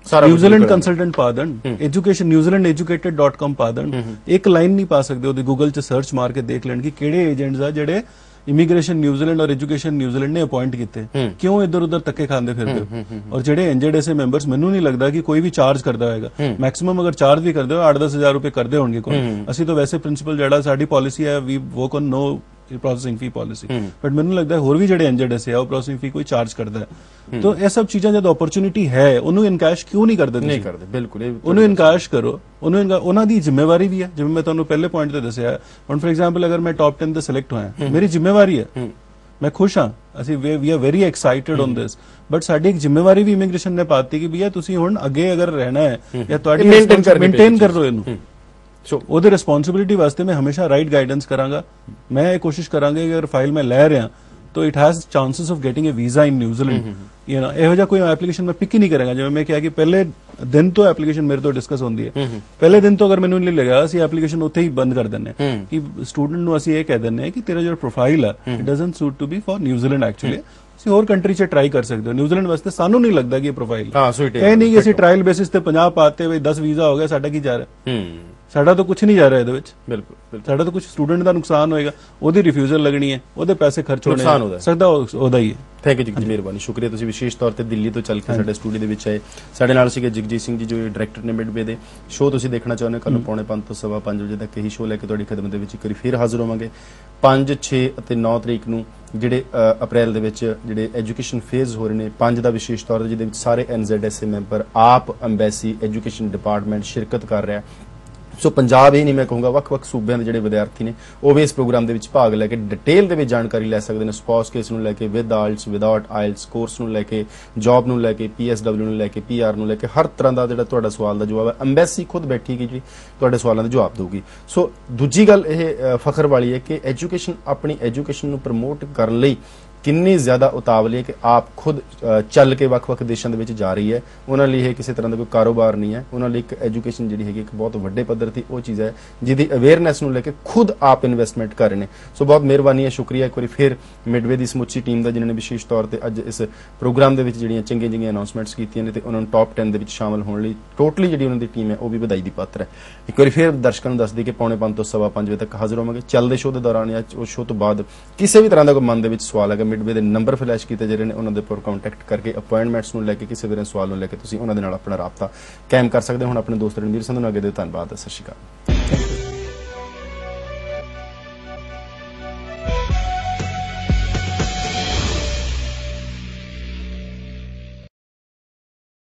ਨਿਊਜ਼ੀਲੈਂਡ ਕੰਸਲਟੈਂਟ ਪਾ ਦੇਣ, education New Zealand educated dot com ਪਾ ਦੇਣ, ਇੱਕ ਲਾਈਨ ਨਹੀਂ ਪਾ ਸਕਦੇ ਉਹਦੀ, ਗੂਗਲ 'ਚ ਸਰਚ ਮਾਰ ਕੇ ਦੇਖ ਲੈਣ ਕਿ ਕਿਹੜੇ ਏਜੰਟਸ ਆ ਜਿਹੜੇ ਇਮੀਗ੍ਰੇਸ਼ਨ ਨਿਊਜ਼ੀਲੈਂਡ ਔਰ ਐਜੂਕੇਸ਼ਨ ਨਿਊਜ਼ੀਲੈਂਡ ਨੇ ਅਪਾਇੰਟ ਕੀਤੇ, ਕਿਉਂ ਇੱਧਰ ਉੱਧਰ ਧੱਕੇ ਖਾਂਦੇ ਫਿਰਦੇ ਹੋ। ਔਰ ਜਿਹੜੇ ਐਨਜੇਡੀਐਸਏ ਮੈਂਬਰਸ, ਮੈਨੂੰ ਨਹੀਂ ਲੱਗਦਾ ਕਿ ਕੋਈ ਵੀ ਚਾਰਜ ਕਰਦਾ ਹੋਏਗਾ, ਮੈਕਸਿਮਮ ਅਗਰ ਚਾਰਜ ਵੀ ਕਰਦੇ ਹੋ ਅੱਠ ਦਸ ਹਜ਼ਾਰ ਰੁਪਏ ਕਰਦੇ ਹੋਣਗੇ ਕੋਈ। ਅਸੀਂ ਤਾਂ ਵੈਸੇ ਪ੍ਰਿੰਸੀਪਲ ਜਿਹੜਾ ਸਾਡੀ ਪਾਲਿਸੀ ਹੈ, we work on no processing fee policy, but ਮੈਨੂੰ ਲੱਗਦਾ ਹੋਰ ਵੀ ਜਿਹੜੇ ਐਨਜੇਡੀਐਸਏ ਆ ਉਹ ਪ੍ਰੋਸੈਸਿੰਗ ਫੀ ਕੋਈ ਚਾਰਜ ਕਰਦਾ ਹੈ। ਤਾਂ ਇਹ ਸਭ ਚੀਜ਼ਾਂ ਜਦ ਓਪਰਚੁਨਿਟੀ ਹੈ ਉਹਨੂੰ ਇਨਕੈਸ਼ ਕਿਉਂ ਨਹੀਂ ਕਰਦੇ? ਨਹੀਂ ਕਰਦੇ, ਬਿਲਕੁਲ ਉਹਨੂੰ ਇਨਕੈਸ਼ ਕਰੋ, ਉਹਨੂੰ ਉਹਨਾਂ ਦੀ ਜ਼ਿੰਮੇਵਾਰੀ ਵੀ ਹੈ। ਜਿਵੇਂ ਮੈਂ ਤੁਹਾਨੂੰ ਪਹਿਲੇ ਪੁਆਇੰਟ ਤੇ ਦੱਸਿਆ, ਹੁਣ ਫॉर ਐਗਜ਼ਾਮਪਲ ਅਗਰ ਮੈਂ ਟੌਪ ਦਸ ਤੇ ਸਿਲੈਕਟ ਹੋਇਆ, ਮੇਰੀ ਜ਼ਿੰਮੇਵਾਰੀ ਹੈ, ਮੈਂ ਖੁਸ਼ ਹਾਂ, ਅਸੀਂ we are very excited on this, but ਸਾਡੀ ਇੱਕ ਜ਼ਿੰਮੇਵਾਰੀ ਵੀ ਇਮੀਗ੍ਰੇਸ਼ਨ ਨੇ ਪਾਤੀ ਕਿ ਭਈਆ ਤੁਸੀਂ ਹੁਣ ਅੱਗੇ ਅਗਰ ਰਹਿਣਾ ਹੈ ਜਾਂ ਤੁਹਾਡੀ ਮੇਨਟੇਨ ਕਰ ਲਓ ਇਹਨੂੰ। ਸੋ ਉਹਦੇ ਰਿਸਪੌਂਸਿਬਿਲਿਟੀ ਵਾਸਤੇ ਮੈਂ ਹਮੇਸ਼ਾ ਰਾਈਟ ਗਾਈਡੈਂਸ ਕਰਾਂਗਾ। ਮੈਂ ਇਹ ਕੋਸ਼ਿਸ਼ ਕਰਾਂਗਾ ਕਿ ਅਗਰ ਫਾਈਲ ਮੈਂ ਲੈ ਰਿਹਾ तो it has chances of getting a visa in New Zealand. You know ਇਹੋ ਜਿਹਾ ਕੋਈ ਐਪਲੀਕੇਸ਼ਨ ਮੈਂ ਪਿਕ ਹੀ ਨਹੀਂ ਕਰਾਂਗਾ। ਜਿਵੇਂ ਮੈਂ ਕਿਹਾ ਕਿ ਪਹਿਲੇ ਦਿਨ ਤੋਂ ਐਪਲੀਕੇਸ਼ਨ ਮੇਰੇ ਤੋਂ ਡਿਸਕਸ ਹੁੰਦੀ ਹੈ, ਪਹਿਲੇ ਦਿਨ ਤੋਂ ਅਗਰ ਮੈਨੂੰ ਨਹੀਂ ਲੱਗਾ ਅਸੀਂ ਐਪਲੀਕੇਸ਼ਨ ਉੱਥੇ ਹੀ ਬੰਦ ਕਰ ਦਿੰਨੇ ਕਿ ਸਟੂਡੈਂਟ ਨੂੰ ਅਸੀਂ ਇਹ ਕਹਿ ਦਿੰਨੇ ਕਿ ਤੇਰਾ ਜਿਹੜਾ ਪ੍ਰੋਫਾਈਲ ਆ it doesn't suit to be for New Zealand actually. ਤੁਸੀਂ ਹੋਰ ਕੰਟਰੀ 'ਚ ਟਰਾਈ ਕਰ ਸਕਦੇ ਹੋ। ਨਿਊਜ਼ੀਲੈਂਡ ਵਾਸਤੇ ਸਾਨੂੰ ਨਹੀਂ ਲੱਗਦਾ ਕਿ ਇਹ ਪ੍ਰੋਫਾਈਲ ਇਹ ਨਹੀਂ ਕਿ ਅਸੀਂ ਟ੍ਰਾਇਲ ਬੇਸਿਸ ਤੇ ਪੰਜਾਹ ਪਾਤੇ ਬਈ ਦਸ ਵੀਜ਼ਾ ਹੋ ਗਿਆ, ਸਾਡਾ ਕੀ ਜਾ ਰਿਹਾ? ਸਾਡਾ ਤਾਂ ਕੁਝ ਨਹੀਂ ਜਾ ਰਿਹਾ ਇਹਦੇ ਵਿੱਚ। ਬਿਲਕੁਲ ਸਾਡਾ ਤਾਂ ਕੁਝ ਸਟੂਡੈਂਟ ਦਾ ਨੁਕਸਾਨ ਹੋਏਗਾ, ਉਹਦੀ ਰਿਫਿਊਜ਼ਲ ਲੱਗਣੀ ਹੈ, ਉਹਦੇ ਪੈਸੇ ਖਰਚ ਹੋਣੇ, ਸਕਦਾ ਉਹਦਾ ਹੀ ਹੈ। ਥੈਂਕ ਯੂ ਜੀ, ਮਿਹਰਬਾਨੀ, ਸ਼ੁਕਰੀਆ। ਤੁਸੀਂ ਵਿਸ਼ੇਸ਼ ਤੌਰ ਤੇ ਦਿੱਲੀ ਤੋਂ ਚੱਲ ਕੇ ਸਾਡੇ ਸਟੂਡੀਓ ਦੇ ਵਿੱਚ ਆਏ। ਸਾਡੇ ਨਾਲ ਸੀਗੇ ਜਗਜੀਤ ਸਿੰਘ ਜੀ ਜੋ ਡਾਇਰੈਕਟਰ ਨੇ ਮਿਡਵੇ ਦੇ। ਸ਼ੋਅ ਤੁਸੀਂ ਦੇਖਣਾ ਚਾਹੁੰਦੇ ਹੋ ਕੱਲ ਨੂੰ ਪੌਣੇ ਪੰਜ ਤੋਂ ਸਵਾ ਪੰਜ ਵਜੇ ਤੱਕ ਇਹੀ ਸ਼ੋਅ ਲੈ ਕੇ ਤੁਹਾਡੀ ਖਿਦਮਤ ਦੇ ਵਿੱਚ ਇੱਕ ਵਾਰੀ ਫਿਰ ਹਾਜ਼ਰ ਹੋਵਾਂਗੇ। ਪੰਜ ਛੇ ਅਤੇ ਨੌ ਤਰੀਕ ਨੂੰ ਜਿਹੜੇ ਅਪ੍ਰੈਲ ਦੇ ਵਿੱਚ ਜਿਹੜੇ ਐਜੂਕੇਸ਼ਨ ਫੇਜ਼ ਹੋ ਰਹੇ ਨੇ, ਪੰਜ ਦਾ ਵਿਸ਼ੇਸ਼ ਤੌਰ ਤੇ ਜਿਹਦੇ ਵਿੱਚ ਸਾਰੇ ਐਨਜ਼ੈਡਐਸਏ ਮੈਂਬਰ, ਆਪ ਅੰਬੈਸੀ, ਐਜੂਕੇਸ਼ਨ ਡਿਪਾਰਟਮੈਂਟ ਸ਼ਿਰਕਤ ਕਰ ਰਿਹਾ। ਸੋ ਪੰਜਾਬ ਹੀ ਨਹੀਂ, ਮੈਂ ਕਹੂੰਗਾ ਵੱਖ-ਵੱਖ ਸੂਬਿਆਂ ਦੇ ਜਿਹੜੇ ਵਿਦਿਆਰਥੀ ਨੇ ਉਹ ਵੀ ਇਸ ਪ੍ਰੋਗਰਾਮ ਦੇ ਵਿੱਚ ਭਾਗ ਲੈ ਕੇ ਡਿਟੇਲ ਦੇ ਵਿੱਚ ਜਾਣਕਾਰੀ ਲੈ ਸਕਦੇ ਨੇ। ਸਪਾਊਸ ਕੇਸ ਨੂੰ ਲੈ ਕੇ, with IELTS, without IELTS, course ਨੂੰ ਲੈ ਕੇ, ਜੌਬ ਨੂੰ ਲੈ ਕੇ, ਪੀਐਸਡਬਲਿਊ ਨੂੰ ਲੈ ਕੇ, ਪੀਆਰ ਨੂੰ ਲੈ ਕੇ, ਹਰ ਤਰ੍ਹਾਂ ਦਾ ਜਿਹੜਾ ਤੁਹਾਡਾ ਸਵਾਲ ਦਾ ਜਵਾਬ ਹੈ ਅੰਬੈਸੀ ਖੁਦ ਬੈਠੀ ਗਈ ਜੀ ਤੁਹਾਡੇ ਸਵਾਲਾਂ ਦੇ ਜਵਾਬ ਦੇਊਗੀ। ਸੋ ਦੂਜੀ ਗੱਲ ਇਹ ਫਖਰ ਵਾਲੀ ਹੈ ਕਿ ਐਜੂਕੇਸ਼ਨ, ਆਪਣੀ ਐਜੂਕੇਸ਼ਨ ਨੂੰ ਪ੍ਰਮੋਟ ਕਰਨ ਲਈ ਕਿੰਨੀ ਜ਼ਿਆਦਾ ਉਤਾਵਲੀ ਹੈ ਕਿ ਆਪ ਖੁਦ ਚੱਲ ਕੇ ਵੱਖ-ਵੱਖ ਦੇਸ਼ਾਂ ਦੇ ਵਿੱਚ ਜਾ ਰਹੀ ਹੈ। ਉਹਨਾਂ ਲਈ ਇਹ ਕਿਸੇ ਤਰ੍ਹਾਂ ਦਾ ਕੋਈ ਕਾਰੋਬਾਰ ਨਹੀਂ ਹੈ, ਉਹਨਾਂ ਲਈ ਇੱਕ ਐਜੂਕੇਸ਼ਨ ਜਿਹੜੀ ਹੈਗੀ ਇੱਕ ਬਹੁਤ ਵੱਡੇ ਪੱਧਰ ਤੇ ਉਹ ਚੀਜ਼ ਹੈ ਜਿਹਦੀ ਅਵੇਅਰਨੈਸ ਨੂੰ ਲੈ ਕੇ ਖੁਦ ਆਪ ਇਨਵੈਸਟਮੈਂਟ ਕਰ ਰਹੇ ਨੇ। ਸੋ ਬਹੁਤ ਮਿਹਰਬਾਨੀ ਹੈ, ਸ਼ੁਕਰੀਆ ਇੱਕ ਵਾਰੀ ਫਿਰ ਮਿਡਵੇ ਦੀ ਸਮੁੱਚੀ ਟੀਮ ਦਾ ਜਿਨ੍ਹਾਂ ਨੇ ਵਿਸ਼ੇਸ਼ ਤੌਰ ਤੇ ਅੱਜ ਇਸ ਪ੍ਰੋਗਰਾਮ ਦੇ ਵਿੱਚ ਜਿਹੜੀਆਂ ਚੰਗੀਆਂ ਚੰਗੀਆਂ ਅਨਾਉਂਸਮੈਂਟਸ ਕੀਤੀਆਂ ਨੇ ਤੇ ਉਹਨਾਂ ਨੂੰ ਟੌਪ ਦਸ ਦੇ ਵਿੱਚ ਸ਼ਾਮਲ ਹੋਣ ਲਈ ਟੋਟਲੀ ਜਿਹੜੀ ਉਹਨਾਂ ਦੀ ਟੀਮ ਹੈ ਉਹ ਵੀ ਵਧਾਈ ਦੀ ਪਾਤਰ ਹੈ। ਇੱਕ ਵਾਰੀ ਫਿਰ ਦਰਸ਼ਕਾਂ ਨੂੰ ਦੱਸ ਦਈਏ ਕਿ ਪੌਣੇ ਪੰਜ ਤੋਂ ਸਵਾ ਪੰਜ ਵਜੇ ਤੱਕ ਹਾਜ਼ਰ ਹੋਵਾਂਗੇ। ਚੱਲਦੇ ਸ਼ੋਅ ਦੇ ਦੌਰਾਨ ਜਾਂ ਉਸ ਸ਼ੋਅ ਤੋਂ ਬਾਅਦ ਕਿਸੇ ਵੀ ਤਰ੍ਹਾਂ ਦਾ ਕੋਈ ਮਨ ਦੇ ਵਿੱਚ ਸਵਾਲ ਹੈਗਾ, ਮਿਡਵੇ ਦੇ ਨੰਬਰ ਫਲੈਸ਼ ਕੀਤੇ ਜਾ ਰਹੇ ਨੇ, ਉਹਨਾਂ ਦੇ ਉੱਪਰ ਕੰਟੈਕਟ ਕਰਕੇ ਅਪਾਇੰਟਮੈਂਟਸ ਨੂੰ ਲੈ ਕੇ ਕਿਸੇ ਵੀ ਸਵਾਲ ਨੂੰ ਲੈ ਕੇ ਤੁਸੀਂ ਉਹਨਾਂ ਦੇ ਨਾਲ ਆਪਣਾ ਰਾਬਤਾ ਕਾਇਮ ਕਰ ਸਕਦੇ ਹੋ। ਹੁਣ ਆਪਣੇ ਦੋਸਤ ਰਣਵੀਰ ਸੰਧੂ ਨੂੰ ਅੱਗੇ ਦੇ ਧੰਨਵਾਦ। ਸਤਿ ਸ਼੍ਰੀ ਅਕਾਲ।